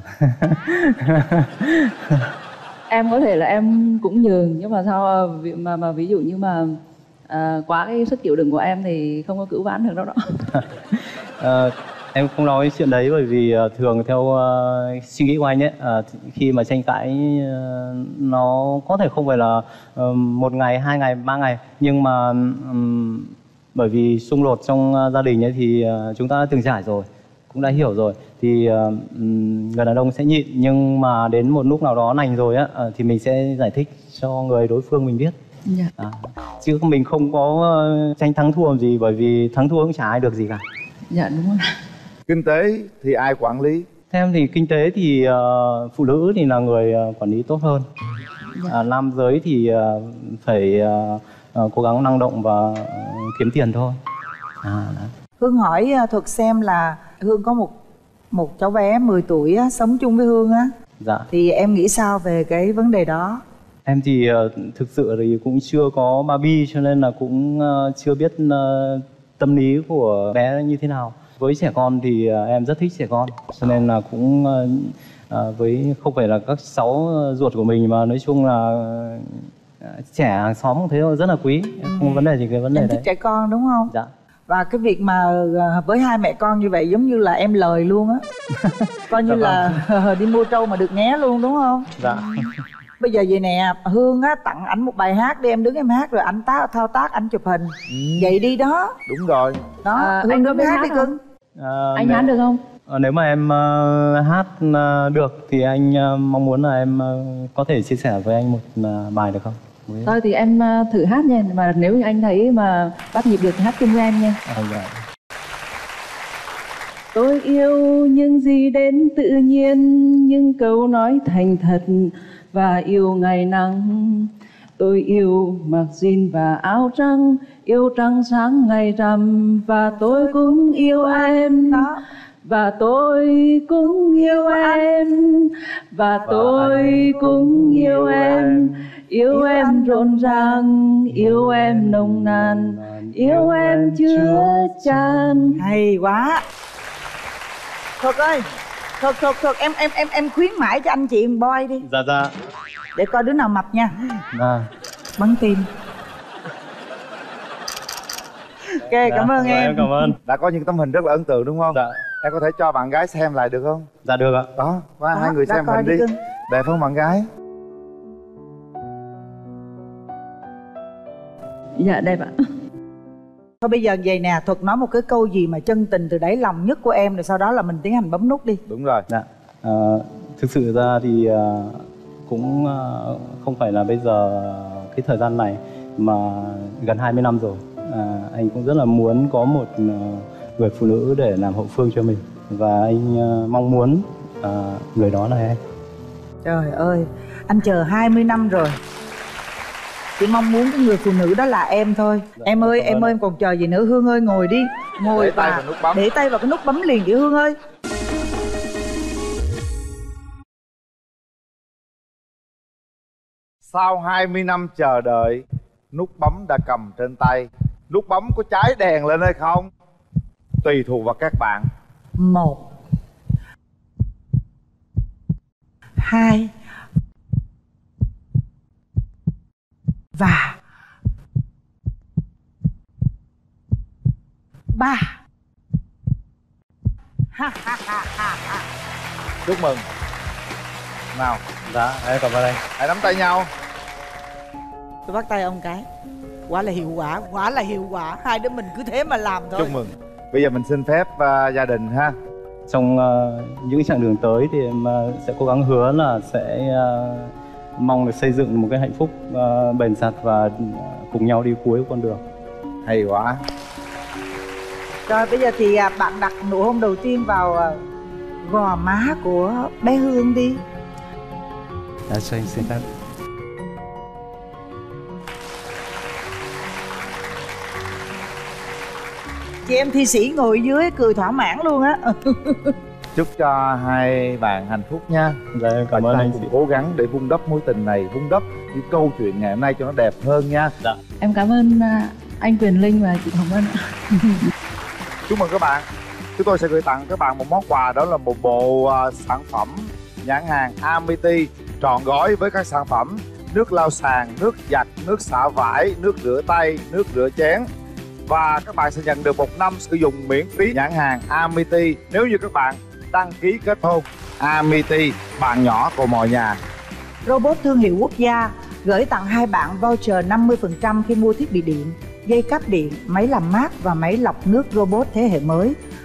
S15: Em có thể là em cũng nhường, nhưng mà sao mà mà ví dụ như mà à, quá cái sức chịu đựng của em thì không có cứu vãn được đâu đó.
S12: à, em không nói chuyện đấy, bởi vì uh, thường theo uh, suy nghĩ của anh ấy, uh, khi mà tranh cãi uh, nó có thể không phải là uh, một ngày, hai ngày, ba ngày, nhưng mà um, bởi vì xung đột trong uh, gia đình ấy thì uh, chúng ta đã từng trải rồi.
S11: cũng đã hiểu rồi thì uh, người đàn ông sẽ nhịn, nhưng mà đến một lúc nào đó nành rồi á uh, thì mình sẽ giải thích cho người đối phương mình biết.
S12: Dạ.
S11: À, chứ mình không có uh, tranh thắng thua gì, bởi vì thắng thua cũng chả ai được gì cả.
S12: Dạ đúng rồi.
S1: Kinh tế thì ai quản lý?
S11: Theo em thì kinh tế thì uh, phụ nữ thì là người uh, quản lý tốt hơn. À, nam giới thì uh, phải uh, uh, cố gắng năng động và uh, kiếm tiền thôi. À,
S14: Hương hỏi uh, Thuật xem là Hương có một một cháu bé mười tuổi á, sống chung với Hương á,
S11: dạ.
S14: thì em nghĩ sao về cái vấn đề đó?
S11: Em thì uh, thực sự thì cũng chưa có baby, cho nên là cũng uh, chưa biết uh, tâm lý của bé như thế nào. Với trẻ con thì uh, em rất thích trẻ con, cho nên là cũng uh, uh, với không phải là các cháu ruột của mình, mà nói chung là uh, trẻ hàng xóm cũng thấy rất là quý, không có vấn đề gì cái vấn đề
S14: Em
S11: đấy.
S14: thích trẻ con đúng không?
S11: Dạ.
S14: Và cái việc mà uh, với hai mẹ con như vậy giống như là em lời luôn á. Coi như
S11: Dạ
S14: là đi mua trâu mà được nghé luôn đúng không?
S11: Dạ.
S14: Bây giờ vậy nè, Hương á tặng ảnh một bài hát đi, em đứng em hát rồi ảnh tá thao tác, ảnh chụp hình. Ừ. Vậy đi đó.
S1: Đúng rồi.
S14: Đó,
S12: À,
S14: Hương
S12: anh
S14: đứng
S12: có biết
S14: hát
S12: hát
S14: đi
S12: không?
S14: cưng.
S11: À,
S12: Anh
S11: nếu,
S12: hát được không?
S11: à, nếu mà em uh, hát uh, được thì anh uh, mong muốn là em uh, có thể chia sẻ với anh một uh, bài được không? Với...
S12: Thôi thì em uh, thử hát nha, mà nếu như anh thấy mà bắt nhịp được thì hát chung với em nha.
S11: À, dạ.
S12: Tôi yêu những gì đến tự nhiên, những câu nói thành thật và yêu ngày nắng. Tôi yêu mặc jean và áo trắng, yêu trăng sáng ngày rằm, và tôi cũng yêu em. Và tôi cũng yêu em, và tôi cũng yêu em. Yêu em rộn ràng, yêu em nồng nàn, yêu em chứa chan.
S14: Hay quá. Thuật ơi, Thuật, Thuật, Thuật, em em em em khuyến mãi cho anh chị boy đi.
S11: Dạ dạ.
S14: Để coi đứa nào mập nha.
S11: Dạ.
S14: Bắn tim. Ok,
S1: Dạ,
S14: cảm ơn
S1: rồi,
S14: em.
S1: em cảm ơn. Đã có những tấm hình rất là ấn tượng đúng không?
S11: Dạ.
S1: Em có thể cho bạn gái xem lại được không?
S11: Dạ được ạ.
S1: Đó, qua
S14: Đó,
S1: hai người
S14: ra
S1: xem
S14: coi
S1: hình
S14: đi
S1: đi.
S14: cưng.
S1: Đẹp không bạn gái?
S12: Dạ đẹp ạ.
S14: Thôi bây giờ vậy nè, Thuật nói một cái câu gì mà chân tình từ đáy lòng nhất của em, rồi sau đó là mình tiến hành bấm nút đi.
S1: Đúng rồi.
S11: Dạ. À, thực sự ra thì uh, cũng uh, không phải là bây giờ cái thời gian này, mà gần hai mươi năm rồi. À, anh cũng rất là muốn có một uh, người phụ nữ để làm hậu phương cho mình, và anh uh, mong muốn uh, người đó là em.
S14: Trời ơi, anh chờ hai mươi năm rồi. Chỉ mong muốn cái người phụ nữ đó là em thôi. Dạ, em ơi, em ơi, em còn chờ gì nữa. Hương ơi, ngồi đi. Ngồi
S1: để
S14: và
S1: tay vào nút bấm.
S14: để tay vào cái nút bấm liền chị Hương ơi.
S1: Sau hai mươi năm chờ đợi, nút bấm đã cầm trên tay. Nút bấm có cháy đèn lên hay không? Tùy thuộc vào các bạn.
S14: Một, hai, và ba. Ha ha ha ha ha.
S1: Chúc mừng. Nào.
S11: Dạ, em cảm ơn anh.
S1: Hãy nắm tay nhau.
S14: Tôi bắt tay ông cái. Quá là hiệu quả, quá là hiệu quả. Hai đứa mình cứ thế mà làm thôi.
S1: Chúc mừng. Bây giờ mình xin phép uh, gia đình ha.
S11: Trong uh, những chặng đường tới thì em uh, sẽ cố gắng hứa là sẽ uh, mong được xây dựng một cái hạnh phúc uh, bền chặt và uh, cùng nhau đi cuối con đường.
S1: Hay quá.
S14: Rồi bây giờ thì à, bạn đặt nụ hôn đầu tiên vào à, gò má của bé Hương đi.
S11: Dạ, cho anh xin phép.
S14: Chị em thi sĩ ngồi dưới cười thỏa mãn luôn á.
S1: Chúc cho hai bạn hạnh phúc nha.
S11: Dạ, em cảm ơn anh.
S1: Cùng cố gắng để vun đắp mối tình này, vun đắp những câu chuyện ngày hôm nay cho nó đẹp hơn nha.
S11: Dạ.
S12: Em cảm ơn uh, anh Quyền Linh và chị Hồng Vân.
S1: Chúc mừng các bạn. Chúng tôi sẽ gửi tặng các bạn một món quà, đó là một bộ uh, sản phẩm nhãn hàng Amity trọn gói với các sản phẩm nước lau sàn, nước giặt, nước xả vải, nước rửa tay, nước rửa chén. Và các bạn sẽ nhận được một năm sử dụng miễn phí nhãn hàng Amity nếu như các bạn đăng ký kết hôn. Amity, bạn nhỏ của mọi nhà.
S14: Robot thương hiệu quốc gia gửi tặng hai bạn voucher năm mươi phần trăm khi mua thiết bị điện, dây cáp điện, máy làm mát và máy lọc nước robot thế hệ mới.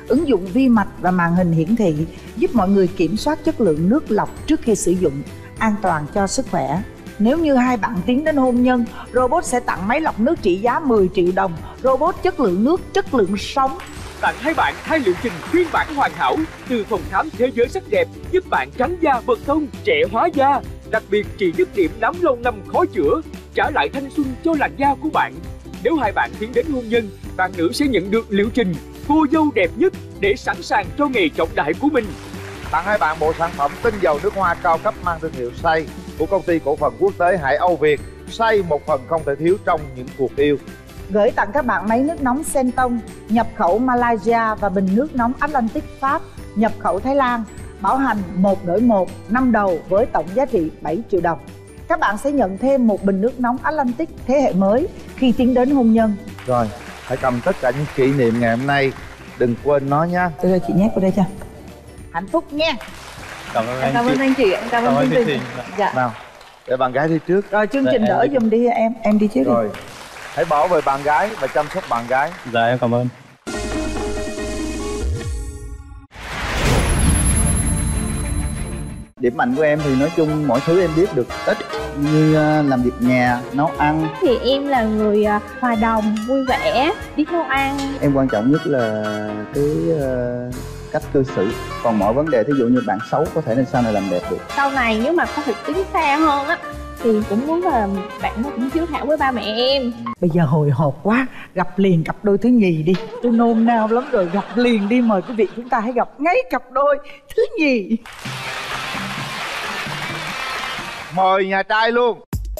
S14: Ứng dụng vi mạch và màn hình hiển thị giúp mọi người kiểm soát chất lượng nước lọc trước khi sử dụng, an toàn cho sức khỏe. Nếu như hai bạn tiến đến hôn nhân, robot sẽ tặng máy lọc nước trị giá mười triệu đồng. Robot chất lượng nước, chất lượng sống.
S16: Tặng hai bạn hai liệu trình phiên bản hoàn hảo từ phòng khám Thế giới sắc đẹp, giúp bạn trắng da bật thông, trẻ hóa da. Đặc biệt trị dứt điểm nám lâu năm khó chữa, trả lại thanh xuân cho làn da của bạn. Nếu hai bạn tiến đến hôn nhân, bạn nữ sẽ nhận được liệu trình cô dâu đẹp nhất để sẵn sàng cho ngày trọng đại của mình.
S1: Tặng hai bạn bộ sản phẩm tinh dầu nước hoa cao cấp mang thương hiệu Say của công ty cổ phần quốc tế Hải Âu Việt. Say một phần không thể thiếu trong những cuộc yêu.
S14: Gửi tặng các bạn máy nước nóng Senton, nhập khẩu Malaysia và bình nước nóng Atlantic Pháp, nhập khẩu Thái Lan. Bảo hành một đổi một, năm đầu với tổng giá trị bảy triệu đồng. Các bạn sẽ nhận thêm một bình nước nóng Atlantic thế hệ mới khi tiến đến hôn nhân.
S1: Rồi, hãy cầm tất cả những kỷ niệm ngày hôm nay, đừng quên nó nha.
S14: Tôi đưa chị nhét vào đây cho. Hạnh phúc nha.
S11: Cảm ơn
S14: Em
S11: anh
S14: cảm
S11: chị.
S14: ơn anh chị, em cảm ơn chương trình. Dạ.
S1: Nào, để bạn gái đi trước.
S14: Rồi chương trình
S11: Dạ, em
S14: đỡ
S11: đi.
S14: giùm đi em, em đi trước đi.
S1: Rồi, hãy bảo vệ bạn gái và chăm sóc bạn gái.
S11: Dạ em cảm ơn.
S17: Điểm mạnh của em thì nói chung mọi thứ em biết được ít, như uh, làm việc nhà, nấu ăn.
S18: Thì em là người uh, hòa đồng, vui vẻ, biết nấu ăn.
S17: Em quan trọng nhất là cái uh, cách cư xử. Còn mọi vấn đề thí dụ như bạn xấu có thể nên sau này làm đẹp được.
S18: Sau này nếu mà có thực tiến xa hơn á thì cũng muốn là bạn nó cũng hiếu thảo với ba mẹ em.
S14: Bây giờ hồi hộp quá, gặp liền cặp đôi thứ nhì đi. Tôi nôn nao lắm rồi, gặp liền đi. Mời quý vị chúng ta hãy gặp ngay cặp đôi thứ nhì.
S1: Mời nhà trai luôn.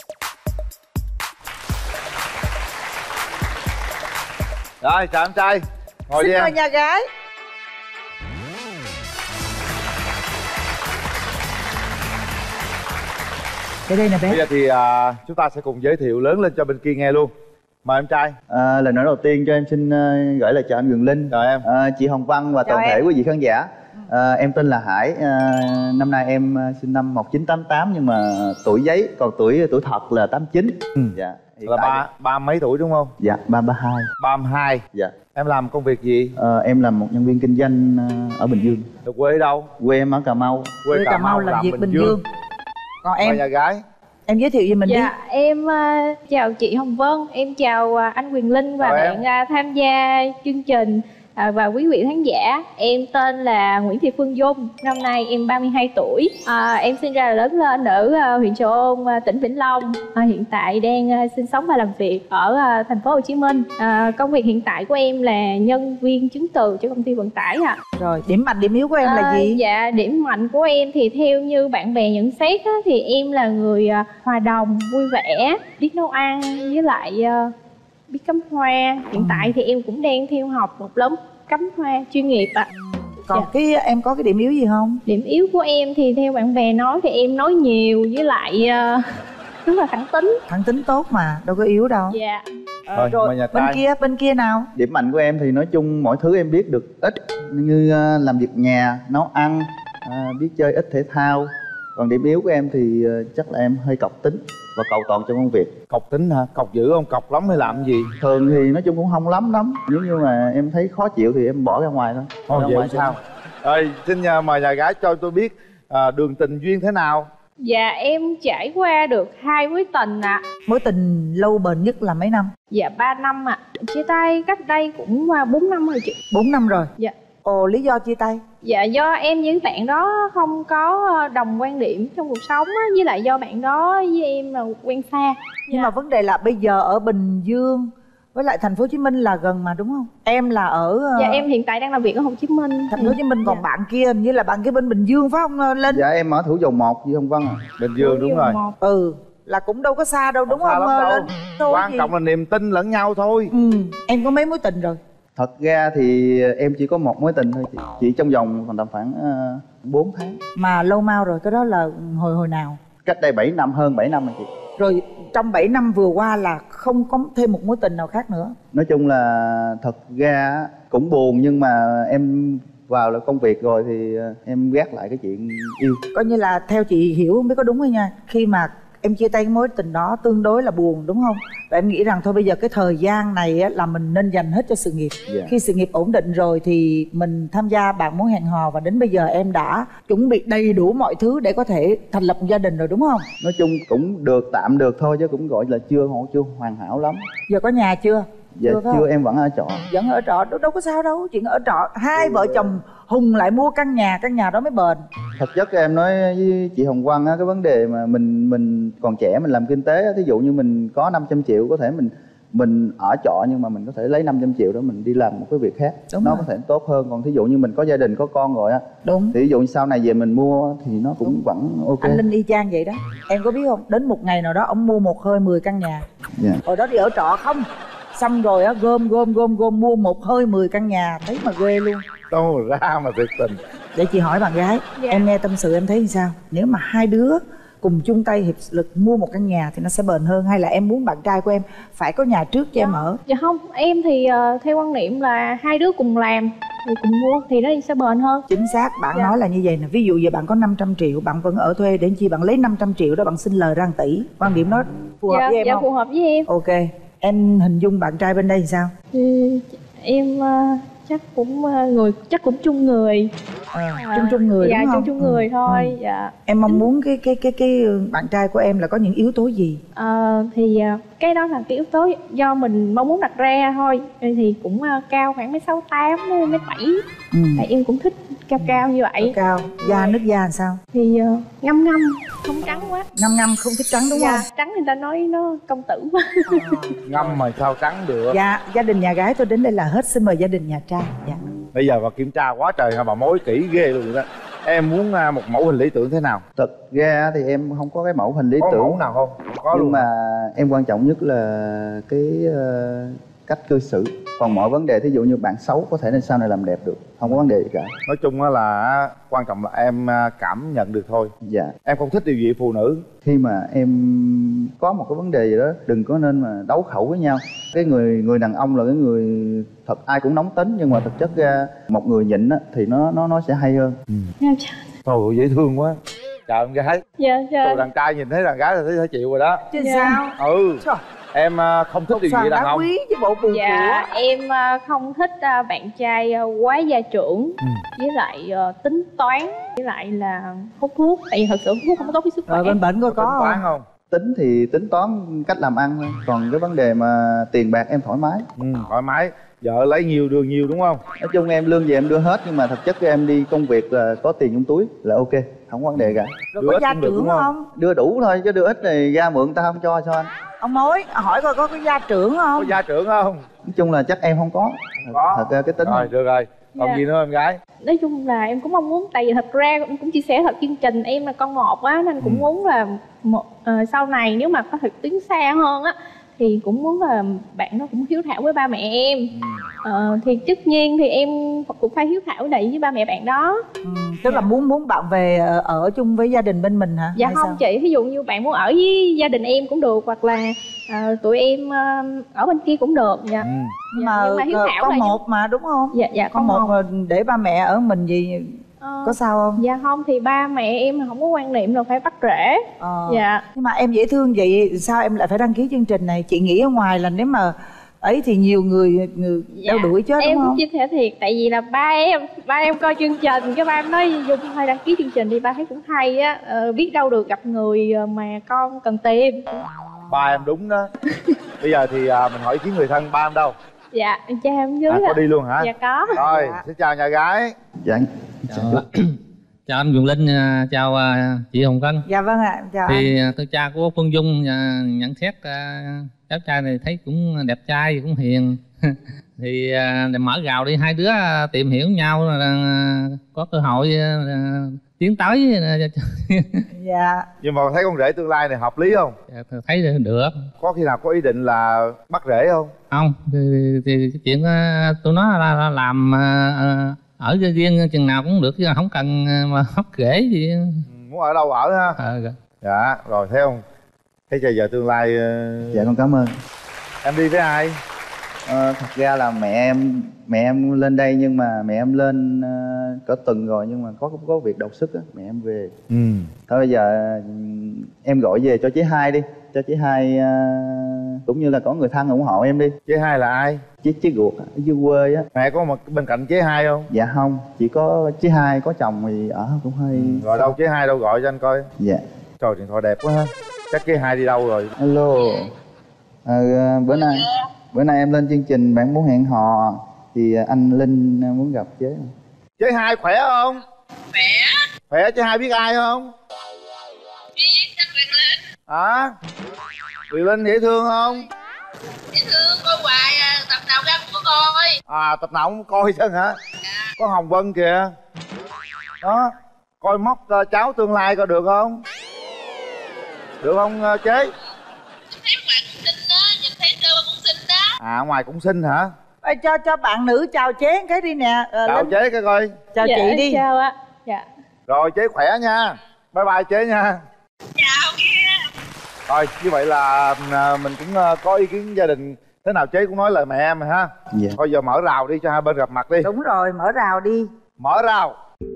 S1: Rồi, chào em trai. Ngồi
S14: Xin
S1: đi
S14: mời
S1: em.
S14: nhà gái. Đây đây nè bé.
S1: Bây giờ thì à, chúng ta sẽ cùng giới thiệu lớn lên cho bên kia nghe luôn. Mời em trai.
S17: À, lời nói đầu tiên cho em xin uh, gửi lời chào anh Quyền Linh.
S1: Chào em.
S17: À, chị Hồng Vân và
S14: Chào
S17: toàn thể
S14: em.
S17: quý vị khán giả. À, em tên là Hải. À, năm nay em uh, sinh năm một nghìn chín trăm tám mươi tám nhưng mà tuổi giấy, còn tuổi tuổi thật là tám mươi chín.
S1: Ừ.
S17: Dạ. Hiện
S1: Là
S17: tại
S1: ba ba mấy tuổi đúng không?
S17: Dạ, ba mươi hai.
S1: ba mươi hai.
S17: Dạ.
S1: Em làm công việc gì?
S17: À, em là một nhân viên kinh doanh uh, ở Bình Dương.
S1: Được quê ở đâu?
S17: Quê em ở Cà Mau.
S1: Quê
S14: Quê Cà Mau làm việc Bình Dương. Còn
S1: Em
S14: em,
S1: nhà gái.
S14: em giới thiệu về mình
S18: Dạ em uh, chào chị Hồng Vân, em chào uh, anh Quyền Linh và
S1: Chào
S18: bạn uh, tham gia chương trình uh, và quý vị khán giả. Em tên là Nguyễn Thị Phương Dung, năm nay em ba mươi hai tuổi. Uh, em sinh ra và lớn lên ở uh, huyện Trà Ôn, uh, tỉnh Vĩnh Long. Uh, hiện tại đang uh, sinh sống và làm việc ở uh, thành phố Hồ Chí Minh. Uh, công việc hiện tại của em là nhân viên chứng từ cho công ty vận tải ạ.
S14: đi. Rồi, điểm mạnh điểm yếu của em là
S18: À,
S14: gì?
S18: Dạ, điểm mạnh của em thì theo như bạn bè nhận xét á, thì em là người à, hòa đồng, vui vẻ, biết nấu ăn với lại à, biết cắm hoa. Hiện tại thì em cũng đang theo học một lớp cắm hoa chuyên nghiệp ạ.
S14: Còn
S18: Dạ.
S14: cái em có cái điểm yếu gì không?
S18: Điểm yếu của em thì theo bạn bè nói thì em nói nhiều với lại à, rất là thẳng tính.
S14: Thẳng tính tốt mà, đâu có yếu đâu.
S18: Dạ.
S14: Ờ,
S17: Thôi,
S14: rồi
S17: mời nhà
S14: bên
S17: trai.
S14: kia, bên kia nào?
S17: Điểm mạnh của em thì nói chung mọi thứ em biết được ít, như uh, làm việc nhà, nấu ăn, uh, biết chơi ít thể thao. Còn điểm yếu của em thì uh, chắc là em hơi cọc tính và cầu toàn trong công việc.
S1: Cọc tính hả? Cọc dữ không? Cọc lắm hay làm gì?
S17: Thường thì nói chung cũng không lắm lắm. Nếu như mà em thấy khó chịu thì em bỏ ra ngoài thôi.
S1: Ồ,
S17: Ra
S1: vậy
S17: ngoài
S1: sao? Rồi, xin nhờ mời nhà gái cho tôi biết à, đường tình duyên thế nào?
S18: Dạ em trải qua được hai mối tình ạ.
S14: Mối tình lâu bền nhất là mấy năm?
S18: Dạ ba năm ạ. Chia tay cách đây cũng à, bốn năm rồi chị.
S14: bốn năm rồi?
S18: Dạ.
S14: Ồ, lý do chia tay?
S18: Dạ do em với bạn đó không có đồng quan điểm trong cuộc sống á, với lại do bạn đó với em là quen xa.
S14: Nhưng mà vấn đề là bây giờ ở Bình Dương với lại thành phố Hồ Chí Minh là gần mà đúng không? Em là ở
S18: Dạ em hiện tại đang làm việc ở Hồ Chí Minh.
S14: thành phố Hồ Chí Minh, còn bạn kia hình như là bạn kia bên Bình Dương phải không Linh?
S17: Dạ em ở Thủ Dầu Một, Duy Hồng Vân ạ.
S1: Bình Dương đúng rồi.
S14: Ừ, là cũng đâu có xa đâu đúng
S1: Xa
S14: không
S1: lắm đâu.
S14: Linh? Thôi
S1: Quan
S14: gì?
S1: trọng là niềm tin lẫn nhau thôi.
S14: Ừ, em có mấy mối tình rồi?
S17: Thật ra thì em chỉ có một mối tình thôi chị. Chỉ trong vòng tầm khoảng uh, bốn tháng.
S14: Mà lâu mau rồi, cái đó là hồi hồi nào?
S17: Cách đây bảy năm, hơn bảy năm rồi chị.
S14: Rồi trong bảy năm vừa qua là không có thêm một mối tình nào khác nữa?
S17: Nói chung là thật ra cũng buồn, nhưng mà em vào là công việc rồi thì em gác lại cái chuyện yêu.
S14: Coi như là theo chị hiểu không biết có đúng không nha, khi mà em chia tay cái mối tình đó tương đối là buồn đúng không? Và em nghĩ rằng thôi bây giờ cái thời gian này á, là mình nên dành hết cho sự nghiệp.
S17: Dạ.
S14: Khi sự nghiệp ổn định rồi thì mình tham gia bạn muốn hẹn hò, và đến bây giờ em đã chuẩn bị đầy đủ mọi thứ để có thể thành lập một gia đình rồi đúng không?
S17: Nói chung cũng được, tạm được thôi chứ cũng gọi là chưa chưa hoàn hảo lắm.
S14: Giờ có nhà chưa?
S17: Dạ
S14: chưa,
S17: chưa, em vẫn ở trọ.
S14: Vẫn ở trọ, đâu, đâu có sao đâu. Chuyện ở trọ, hai vợ chồng Hùng lại mua căn nhà, căn nhà đó mới bền.
S17: Thật chất em nói với chị Hồng Vân á, cái vấn đề mà mình mình còn trẻ mình làm kinh tế á, thí dụ như mình có năm trăm triệu, có thể mình mình ở trọ nhưng mà mình có thể lấy năm trăm triệu đó mình đi làm một cái việc khác.
S14: Đúng
S17: nó
S14: rồi.
S17: có thể tốt hơn. Còn thí dụ như mình có gia đình có con rồi á,
S14: đúng,
S17: thì ví dụ như sau này về mình mua thì nó cũng đúng, vẫn ok.
S14: Anh Linh y chang vậy đó. Em có biết không, đến một ngày nào đó ông mua một hơi mười căn nhà.
S17: Dạ.
S14: Hồi đó đi ở trọ không, xong rồi á gom gom gom gom mua một hơi mười căn nhà, thấy mà ghê luôn.
S1: Đâu mà ra mà thiệt tình.
S14: Để chị hỏi bạn gái,
S18: Dạ.
S14: em nghe tâm sự em thấy như sao? Nếu mà hai đứa cùng chung tay hiệp lực mua một căn nhà thì nó sẽ bền hơn, hay là em muốn bạn trai của em phải có nhà trước cho em ở?
S18: Dạ không, em thì uh, theo quan niệm là hai đứa cùng làm thì cùng mua thì nó sẽ bền hơn.
S14: Chính xác, bạn
S18: Dạ.
S14: nói là như vậy nè. Ví dụ giờ bạn có năm trăm triệu, bạn vẫn ở thuê, đến chi bạn lấy năm trăm triệu đó bạn xin lời ra một tỷ. Quan điểm đó phù hợp
S18: Dạ,
S14: với em
S18: dạ
S14: không?
S18: phù hợp với em.
S14: Ok, em hình dung bạn trai bên đây thì sao?
S18: Ừ, em uh, chắc cũng uh, người chắc cũng chung người.
S14: À, chung chung người
S18: dạ,
S14: đúng không?
S18: chung chung người
S14: Ừ,
S18: thôi.
S14: ừ.
S18: Dạ.
S14: Em mong muốn cái cái cái cái bạn trai của em là có những yếu tố gì?
S18: Ờ, thì uh, cái đó là cái yếu tố do mình mong muốn đặt ra thôi. Thì cũng uh, cao khoảng mấy sáu tám đến mấy bảy.
S14: Ừ.
S18: Tại em cũng thích cao cao như vậy.
S14: Cao, da nước da làm sao?
S18: Thì uh, ngâm ngâm, không trắng quá.
S14: Ngâm ngâm không thích trắng đúng
S18: Dạ,
S14: không?
S18: trắng người ta nói nó công tử quá.
S1: Ngâm mà sao trắng được.
S14: Dạ, gia đình nhà gái tôi đến đây là hết, xin mời gia đình nhà trai. Dạ.
S1: Bây giờ bà kiểm tra quá trời hả, bà mối kỹ ghê luôn đó. Em muốn à, một mẫu hình lý tưởng thế nào?
S17: Thật ra thì em không có cái mẫu hình lý
S1: Có
S17: tưởng.
S1: mẫu nào không? Có
S17: Nhưng
S1: luôn
S17: mà em quan trọng nhất là cái ờ, cách cư xử. Còn mọi vấn đề thí dụ như bạn xấu có thể nên sau này làm đẹp được, không có vấn đề gì cả.
S1: Nói chung á là quan trọng là em à, cảm nhận được thôi.
S17: Dạ.
S1: Em không thích điều gì phụ nữ.
S17: Khi mà em có một cái vấn đề gì đó, đừng có nên mà đấu khẩu với nhau. Cái người người đàn ông là cái người thật ai cũng nóng tính, nhưng mà thực chất ra một người nhịn á, thì nó nó nó sẽ hay hơn.
S1: Trời ơi, dễ thương quá. Chào em gái.
S18: Dạ, dạ.
S1: Trời, đàn trai nhìn thấy đàn gái là thấy phải chịu rồi đó.
S14: Chứ
S18: Dạ.
S14: sao?
S1: Ừ.
S14: Trời.
S1: Em à, không thích điều gì đàn ông?
S14: quý với bộ bù
S18: Dạ, em uh, không thích uh, bạn trai uh, quá gia trưởng,
S1: Ừ.
S18: với lại uh, tính toán, với lại là hút thuốc. Tại vì thật sự hút thuốc không có tốt với sức khỏe.
S14: Rồi bên bệnh coi có
S1: Tính toán
S14: không?
S1: không?
S17: Tính thì tính toán cách làm ăn thôi. Còn cái vấn đề mà tiền bạc em thoải mái.
S1: Ừ, thoải mái. Vợ lấy nhiều đưa nhiều đúng không?
S17: Nói chung em lương về em đưa hết, nhưng mà thực chất em đi công việc là có tiền trong túi là ok, không có vấn đề cả.
S14: Rồi
S1: Đưa
S14: có
S1: ít
S14: gia
S1: cũng được,
S14: trưởng
S1: đúng không?
S14: không?
S17: Đưa đủ thôi, chứ đưa ít này ra mượn ta không cho sao anh.
S14: Ông mối hỏi coi có cái gia trưởng không?
S1: Có gia trưởng không?
S17: Nói chung là chắc em không có.
S1: Không có.
S17: Thật ra cái tính
S1: Rồi, được rồi. Còn
S18: Dạ.
S1: gì nữa em gái?
S18: Nói chung là em cũng mong muốn, tại vì thật ra em cũng chia sẻ thật, chương trình em là con một á, nên cũng
S1: Ừ.
S18: muốn là một ờ, sau này nếu mà có thể tiến xa hơn á thì cũng muốn là bạn nó cũng hiếu thảo với ba mẹ em. Ờ, thì tất nhiên thì em cũng phải hiếu thảo đầy với ba mẹ bạn đó.
S14: Ừ, tức là muốn muốn bạn về ờ, ở chung với gia đình bên mình hả?
S18: Dạ
S14: Hay
S18: không
S14: sao?
S18: chị, ví dụ như bạn muốn ở với gia đình em cũng được, hoặc là ờ, tụi em ờ, ở bên kia cũng được. Dạ.
S1: Ừ.
S14: Nhưng
S18: Dạ,
S14: mà,
S18: nhưng mà hiếu
S14: ờ,
S18: thảo
S14: con
S18: là
S14: một mà đúng không?
S18: Dạ, dạ,
S14: con
S18: con
S14: một
S18: một.
S14: mà để ba mẹ ở mình gì
S18: Ờ,
S14: có sao không?
S18: Dạ không, thì ba mẹ em không có quan niệm là phải bắt rễ.
S14: Ờ.
S18: Dạ.
S14: Nhưng mà em dễ thương vậy sao em lại phải đăng ký chương trình này? Chị nghĩ ở ngoài là nếu mà ấy thì nhiều người, người đeo đuổi chết
S18: Em
S14: đúng
S18: cũng
S14: không?
S18: chia sẻ thiệt, tại vì là ba em ba em coi chương trình, cái ba em nói Dung thôi đăng ký chương trình đi, ba thấy cũng hay á. Ờ, biết đâu được gặp người mà con cần tìm.
S1: Ba em đúng đó. Bây giờ thì à, mình hỏi ý kiến người thân. Ba em đâu?
S18: Dạ, em cha em dưới
S1: À,
S18: ạ.
S1: có đi luôn hả?
S18: Dạ có.
S1: Rồi, xin chào nhà gái.
S17: Dạ.
S19: Chào, chào anh Quyền Linh, à, chào à, chị Hồng Vân.
S14: Dạ vâng ạ, chào anh.
S19: Thì à, tôi cha của Phương Dung à, nhận xét à, cháu trai này thấy cũng đẹp trai, cũng hiền. Thì à, để mở rào đi, hai đứa à, tìm hiểu nhau là à, có cơ hội à, tiến tới. À,
S14: Dạ.
S1: Nhưng mà thấy con rể tương lai này hợp lý không?
S19: thấy được.
S1: Có khi nào có ý định là bắt rể không?
S19: Không, thì, thì cái chuyện à, tụi nó là, là làm à, ở riêng chừng nào cũng được, chứ không cần mà hấp rễ gì.
S1: Ừ, muốn ở đâu ở ha.
S19: À,
S1: dạ, rồi thấy không? Thấy giờ giờ tương lai. uh...
S17: Dạ con cảm ơn.
S1: Em đi với ai?
S17: Ờ, thật ra là mẹ em mẹ em lên đây nhưng mà mẹ em lên uh, cỡ tuần rồi nhưng mà có có việc đột xuất á, mẹ em về.
S1: Ừ.
S17: Thôi bây giờ em gọi về cho chế Hai đi, cho chế Hai uh, cũng như là có người thân ủng hộ em đi.
S1: Chế Hai là ai?
S17: Chế chế ruột ở dưới quê á.
S1: Mẹ có một bên cạnh chế Hai không?
S17: Dạ không, chỉ có chế Hai có chồng thì ở cũng hơi.
S1: Ừ. Gọi đâu chế Hai đâu, gọi cho anh coi.
S17: Dạ.
S1: Trời, điện thoại đẹp quá ha. Chắc chế Hai đi đâu rồi?
S17: Alo. Ờ, bữa nay bữa nay em lên chương trình bạn muốn hẹn hò thì anh Linh muốn gặp chế.
S1: Chế Hai khỏe không? Khỏe. Khỏe. Chế Hai biết ai không? Biết, anh Quyền Linh. À, Quyền Linh dễ thương không?
S20: Dễ thương, coi hoài à, tập nào ra cũng có coi.
S1: À, tập nào cũng coi chứ hả? Dạ. Có Hồng Vân kìa. Đó, coi móc uh, cháu tương lai coi được không? Được không uh, chế?
S20: Thấy ngoài cũng xinh đó, nhìn thấy sơ cũng xinh đó.
S1: À, ngoài cũng xinh hả?
S14: Ê, cho cho bạn nữ chào chế cái đi nè. Ờ,
S1: Chào
S14: Linh.
S1: chế cái coi.
S14: Chào
S18: Dạ,
S14: chị đi.
S18: chào ạ. Dạ.
S1: Rồi chế khỏe nha. Bye bye chế nha.
S20: Chào kia.
S1: Rồi như vậy là à, mình cũng à, có ý kiến gia đình. Thế nào chế cũng nói lời mẹ em rồi ha.
S17: Dạ.
S1: Thôi giờ mở rào đi cho hai bên gặp mặt đi.
S14: Đúng rồi, mở rào đi.
S1: Mở rào.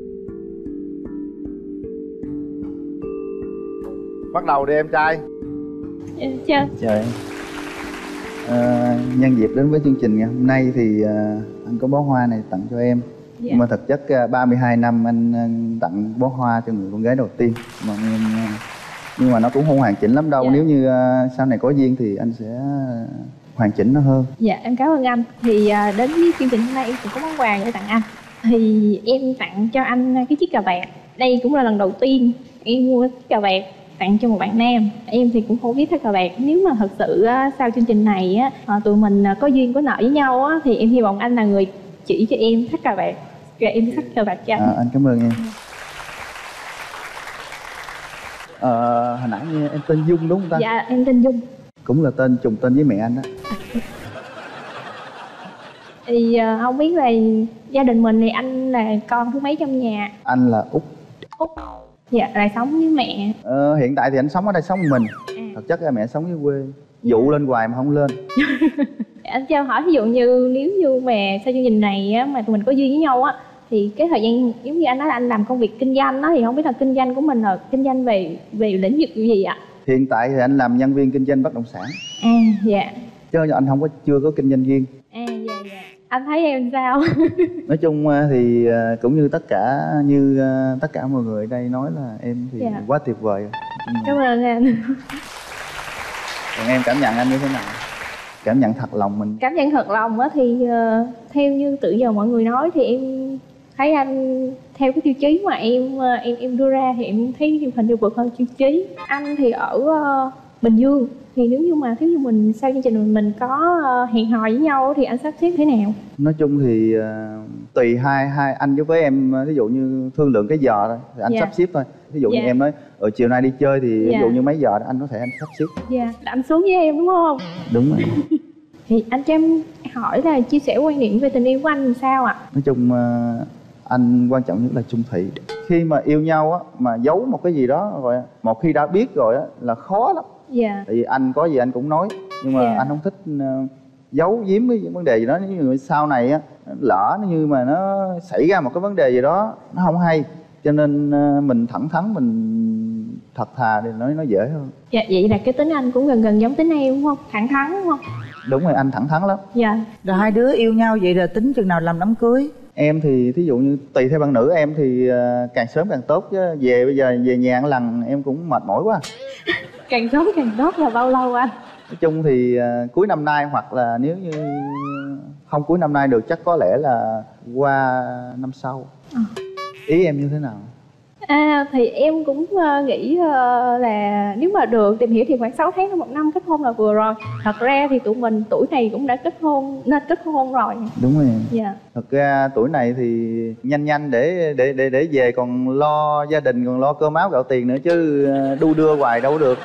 S1: Bắt đầu đi em trai.
S18: Em chào.
S17: Chào em. Ờ, nhân dịp đến với chương trình ngày hôm nay thì uh, anh có bó hoa này tặng cho em.
S18: Dạ.
S17: Nhưng mà thực chất uh, ba mươi hai năm anh uh, tặng bó hoa cho người con gái đầu tiên mà em, uh, nhưng mà nó cũng không hoàn chỉnh lắm đâu.
S18: Dạ.
S17: Nếu như uh, sau này có duyên thì anh sẽ uh, hoàn chỉnh nó hơn.
S18: Dạ em cảm ơn anh. Thì à, đến với chương trình hôm nay em cũng có món quà để tặng anh. Thì em tặng cho anh cái chiếc cà vạt. Đây cũng là lần đầu tiên em mua chiếc cà vạt tặng cho một bạn nam. Em thì cũng không biết thắt cà vạt. Nếu mà thật sự á, sau chương trình này á, à, tụi mình có duyên có nợ với nhau á, thì em hy vọng anh là người chỉ cho em thắt cà vạt. Rồi em thắt cà vạt cho anh.
S17: À, anh cảm ơn em. Ờ, hồi nãy em tên Dung đúng không ta?
S18: Dạ em tên Dung.
S17: Cũng là tên trùng tên với mẹ anh đó.
S18: Thì à, không biết là gia đình mình thì anh là con thứ mấy trong nhà?
S17: Anh là Út.
S18: Út. Dạ, là sống với mẹ.
S17: Ờ, hiện tại thì anh sống ở đây sống một mình. À. Thật chất là mẹ sống dưới quê. Dụ lên hoài mà không lên.
S18: Anh cho em hỏi ví dụ như nếu như mà sau chương trình này á, mà tụi mình có duyên với nhau á, thì cái thời gian giống như anh nói là anh làm công việc kinh doanh á, thì không biết là kinh doanh của mình là kinh doanh về về lĩnh vực gì ạ?
S17: Hiện tại thì anh làm nhân viên kinh doanh bất động sản.
S18: À dạ.
S17: Chứ anh không có chưa có kinh doanh riêng.
S18: À dạ dạ. Anh thấy em sao?
S17: Nói chung thì cũng như tất cả như tất cả mọi người ở đây nói là em thì dạ. quá tuyệt vời.
S18: Cảm ơn anh.
S17: Còn em cảm nhận anh như thế nào? Cảm nhận thật lòng mình.
S18: Cảm nhận thật lòng á thì uh, theo như tự giờ mọi người nói thì em thấy anh theo cái tiêu chí mà em uh, em em đưa ra thì em thấy Hiệp Hình đều vượt hơn tiêu chí. Anh thì ở uh, Bình Dương, thì nếu như mà nếu như mình sau chương trình mình, mình có uh, hẹn hò với nhau thì anh sắp xếp thế nào?
S17: Nói chung thì uh, tùy hai hai anh với em, ví dụ như thương lượng cái giờ thôi thì anh dạ. sắp xếp thôi. Ví dụ dạ. như em nói ở chiều nay đi chơi thì dạ. ví dụ như mấy giờ đó, anh có thể anh sắp xếp.
S18: Dạ, anh xuống với em đúng không?
S17: Đúng rồi.
S18: Thì anh cho em hỏi là chia sẻ quan điểm về tình yêu của anh làm sao ạ?
S17: Nói chung uh, anh quan trọng nhất là chung thủy. Khi mà yêu nhau á mà giấu một cái gì đó rồi, một khi đã biết rồi á là khó lắm. Dạ. Tại vì anh có gì anh cũng nói, nhưng mà dạ. anh không thích uh, giấu giếm cái vấn đề gì đó. Nếu như sau này á lỡ nó như mà nó xảy ra một cái vấn đề gì đó nó không hay, cho nên uh, mình thẳng thắn, mình thật thà thì nói nó dễ hơn.
S18: Dạ, vậy là cái tính anh cũng gần gần giống tính em đúng không? Thẳng thắn đúng không?
S17: Đúng rồi, anh thẳng thắn lắm.
S18: Dạ.
S14: Rồi hai đứa yêu nhau vậy rồi tính chừng nào làm đám cưới?
S17: Em thì thí dụ như tùy theo bạn nữ em thì uh, càng sớm càng tốt, chứ về bây giờ về nhà một lần em cũng mệt mỏi quá.
S18: Càng sớm càng tốt là bao lâu anh?
S17: Nói chung thì uh, cuối năm nay, hoặc là nếu như không cuối năm nay được chắc có lẽ là qua năm sau. À. Ý em như thế nào?
S18: À thì em cũng uh, nghĩ uh, là nếu mà được tìm hiểu thì khoảng sáu tháng đến một năm kết hôn là vừa rồi. Thật ra thì tụi mình tuổi này cũng đã kết hôn, nên kết hôn rồi.
S17: Đúng rồi.
S18: Dạ.
S17: Thật ra tuổi này thì nhanh nhanh để để để để về còn lo gia đình, còn lo cơm áo gạo tiền nữa, chứ đu đưa hoài đâu được.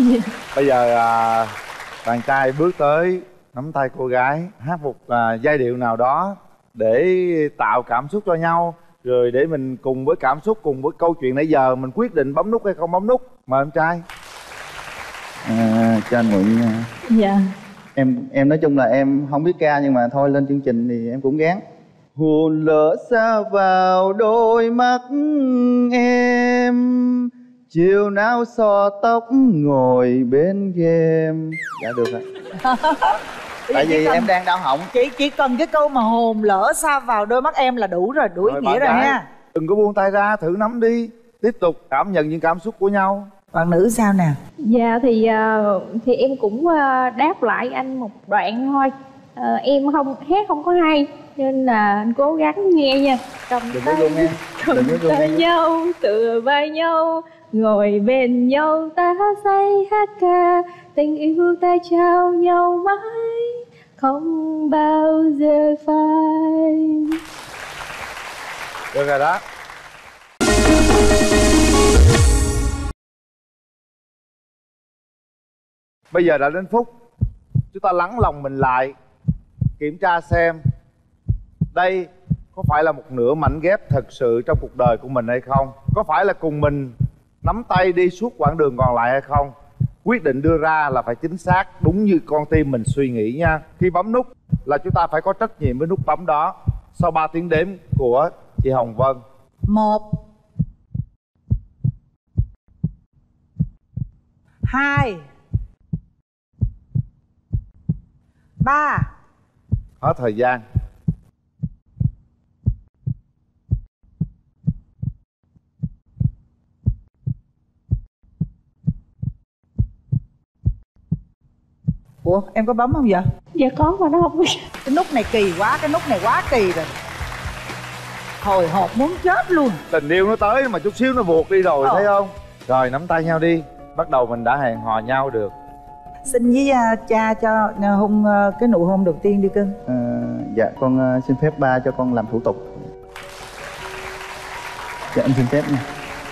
S1: Bây giờ à, bạn trai bước tới nắm tay cô gái, hát một à, giai điệu nào đó để tạo cảm xúc cho nhau, rồi để mình cùng với cảm xúc, cùng với câu chuyện nãy giờ mình quyết định bấm nút hay không bấm nút. Mời em trai.
S17: À, cho anh mượn.
S18: Dạ.
S17: Em em nói chung là em không biết ca nhưng mà thôi lên chương trình thì em cũng gán. Hồn lỡ xa vào đôi mắt em, chiều nào xõa tóc ngồi bên game. Dạ được rồi. Tại vì
S14: cần,
S17: em đang đau họng.
S14: Chỉ chỉ cần cái câu mà hồn lỡ xa vào đôi mắt em là đủ rồi, đủ ý nghĩa rồi ha.
S1: Đừng có buông tay ra, thử nắm đi. Tiếp tục cảm nhận những cảm xúc của nhau.
S14: Bạn nữ sao nè?
S18: Dạ thì uh, thì em cũng uh, đáp lại anh một đoạn thôi. uh, Em không hát không có hay nên là anh cố gắng nghe nha. Cầm
S17: Đừng có
S18: tay,
S17: luôn nghe.
S18: cầm
S17: Đừng có luôn
S18: tay
S17: nghe.
S18: nhau, tựa vai nhau, ngồi bên nhau ta say hát ca. Tình yêu ta trao nhau mãi, không bao giờ phai.
S1: Được rồi đó. Bây giờ đã đến phút chúng ta lắng lòng mình lại, kiểm tra xem đây có phải là một nửa mảnh ghép thật sự trong cuộc đời của mình hay không, có phải là cùng mình nắm tay đi suốt quãng đường còn lại hay không. Quyết định đưa ra là phải chính xác, đúng như con tim mình suy nghĩ nha. Khi bấm nút là chúng ta phải có trách nhiệm với nút bấm đó. Sau ba tiếng đếm của chị Hồng Vân.
S14: Một, hai, ba.
S1: Hết thời gian.
S14: Ủa em có bấm không vậy?
S18: Dạ có mà nó không biết.
S14: Cái nút này kỳ quá, cái nút này quá kỳ rồi. Hồi hộp muốn chết luôn.
S1: Tình yêu nó tới mà chút xíu nó vụt đi rồi,
S14: Ờ.
S1: thấy không? Rồi nắm tay nhau đi. Bắt đầu mình đã hẹn hò nhau được.
S14: Xin với uh, cha cho uh, hôn uh, cái nụ hôn đầu tiên đi cưng.
S17: Ờ, dạ con uh, xin phép ba cho con làm thủ tục. Dạ em xin phép nha.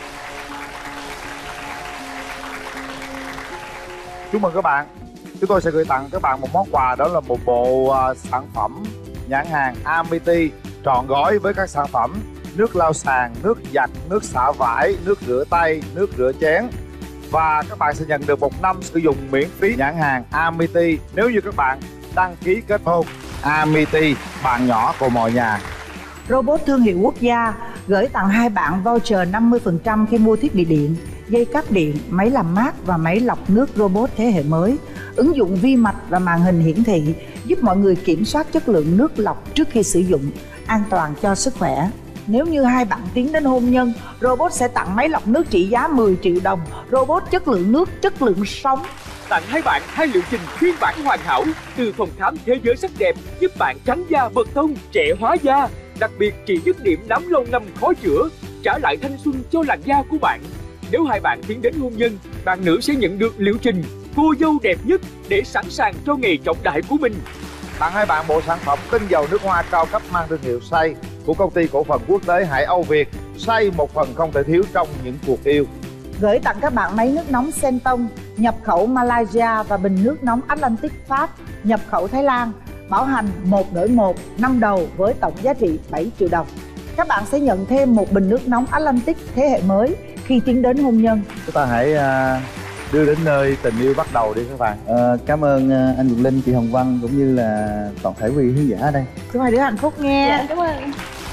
S1: Chúc mừng các bạn. Chúng tôi sẽ gửi tặng các bạn một món quà, đó là một bộ uh, sản phẩm nhãn hàng Amity trọn gói với các sản phẩm nước lau sàn, nước giặt, nước xả vải, nước rửa tay, nước rửa chén. Và các bạn sẽ nhận được một năm sử dụng miễn phí nhãn hàng Amity nếu như các bạn đăng ký kết hôn. Amity, bạn nhỏ của mọi nhà.
S14: Robot thương hiệu quốc gia gửi tặng hai bạn voucher năm mươi phần trăm khi mua thiết bị điện, dây cáp điện, máy làm mát và máy lọc nước robot thế hệ mới. Ứng dụng vi mạch và màn hình hiển thị giúp mọi người kiểm soát chất lượng nước lọc trước khi sử dụng, an toàn cho sức khỏe. Nếu như hai bạn tiến đến hôn nhân, robot sẽ tặng máy lọc nước trị giá mười triệu đồng. Robot chất lượng nước, chất lượng sống.
S16: Tặng hai bạn hai liệu trình phiên bản hoàn hảo từ phòng khám thế giới sắc đẹp, giúp bạn trắng da bật tông, trẻ hóa da. Đặc biệt trị dứt điểm nám lâu năm khó chữa, trả lại thanh xuân cho làn da của bạn. Nếu hai bạn tiến đến hôn nhân, bạn nữ sẽ nhận được liệu trình cô dâu đẹp nhất để sẵn sàng cho ngày trọng đại của mình.
S1: Tặng hai bạn bộ sản phẩm tinh dầu nước hoa cao cấp mang thương hiệu Say của công ty cổ phần quốc tế Hải Âu Việt. Say, một phần không thể thiếu trong những cuộc yêu.
S14: Gửi tặng các bạn máy nước nóng Sentong nhập khẩu Malaysia và bình nước nóng Atlantic Pháp nhập khẩu Thái Lan, bảo hành một đổi một, năm đầu với tổng giá trị bảy triệu đồng. Các bạn sẽ nhận thêm một bình nước nóng Atlantic thế hệ mới khi tiến đến hôn nhân.
S1: Chúng ta hãy uh, đưa đến nơi tình yêu bắt đầu đi các bạn.
S17: Ờ, cảm ơn uh, anh Quyền Linh, chị Hồng Vân cũng như là toàn thể quý khán giả ở đây.
S14: Chúc hai đứa hạnh phúc nghe.
S18: Dạ cảm ơn.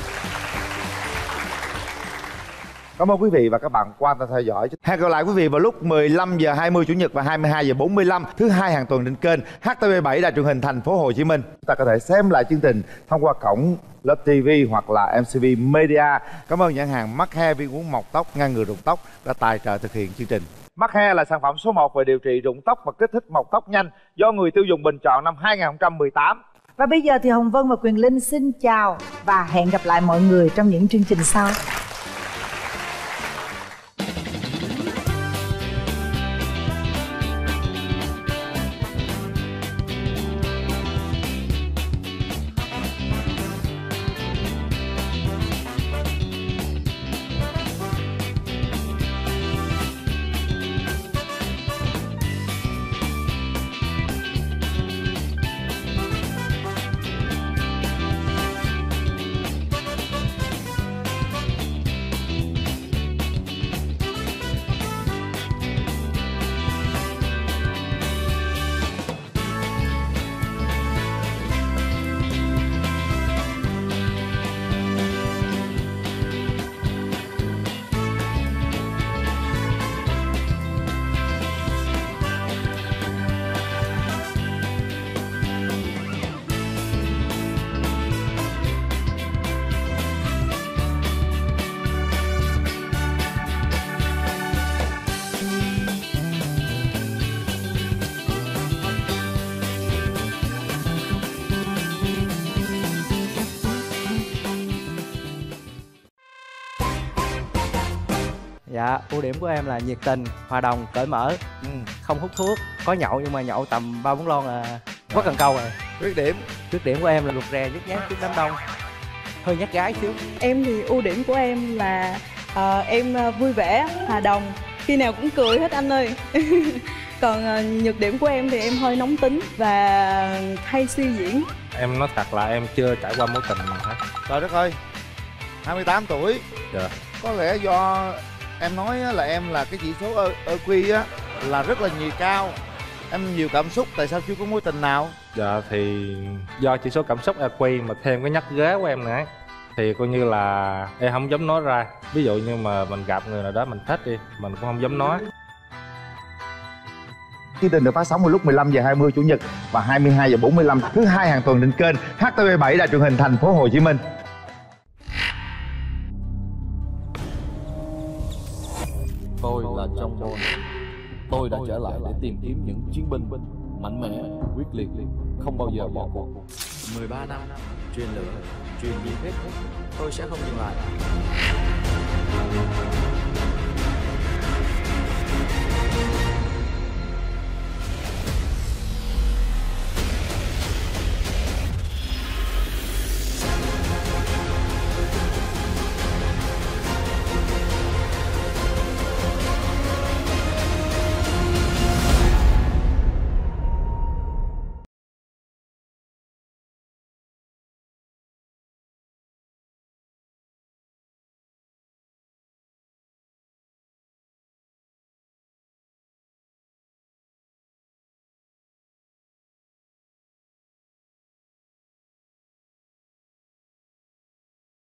S1: Cảm ơn quý vị và các bạn quan tâm theo dõi. Hẹn gặp lại quý vị vào lúc mười lăm giờ hai mươi chủ nhật và hai mươi hai giờ bốn mươi lăm thứ hai hàng tuần trên kênh hát tê vê bảy Đài truyền hình thành phố Hồ Chí Minh. Chúng ta có thể xem lại chương trình thông qua cổng Love ti vi hoặc là em xê vê Media. Cảm ơn nhãn hàng Mắc Hair viên uống mọc tóc ngăn ngừa rụng tóc đã tài trợ thực hiện chương trình. Mắc Hair là sản phẩm số một về điều trị rụng tóc và kích thích mọc tóc nhanh do người tiêu dùng bình chọn năm hai không một tám.
S14: Và bây giờ thì Hồng Vân và Quyền Linh xin chào và hẹn gặp lại mọi người trong những chương trình sau.
S21: Dạ, ưu điểm của em là nhiệt tình, hòa đồng, cởi mở,
S1: ừ.
S21: không hút thuốc, có nhậu nhưng mà nhậu tầm ba bốn lon là quá cần câu rồi.
S1: Khuyết điểm?
S21: Khuyết điểm của em là rụt rè, nhút nhát trước đám đông, hơi nhát gái xíu.
S22: Em thì ưu điểm của em là ờ, em ờ, vui vẻ, hòa đồng, khi nào cũng cười hết anh ơi. Còn ờ, nhược điểm của em thì em hơi nóng tính và hay suy diễn.
S23: Em nói thật là em chưa trải qua mối tình nào hết.
S1: Trời đất ơi, hai mươi tám tuổi.
S23: Dạ.
S1: Có lẽ do em nói là em là cái chỉ số ơ ơ quy á là rất là nhiều cao. Em nhiều cảm xúc, tại sao chưa có mối tình nào?
S23: Dạ thì do chỉ số cảm xúc e quy mà thêm cái nhắc ghế của em nữa ấy. Thì coi như là em không dám nói ra. Ví dụ như mà mình gặp người nào đó mình thích đi, mình cũng không dám nói.
S17: Chương trình được phát sóng vào lúc mười lăm giờ hai mươi Chủ nhật và hai mươi hai giờ bốn mươi lăm thứ hai hàng tuần trên kênh hát tê vê bảy Đài Truyền hình Thành phố Hồ Chí Minh.
S24: Tôi là Trong Bon. Tôi đã trở lại để tìm kiếm những chiến binh mạnh mẽ, quyết liệt, không bao giờ bỏ cuộc.
S25: mười ba năm truyền lửa, truyền nhiệt huyết, tôi sẽ không dừng lại.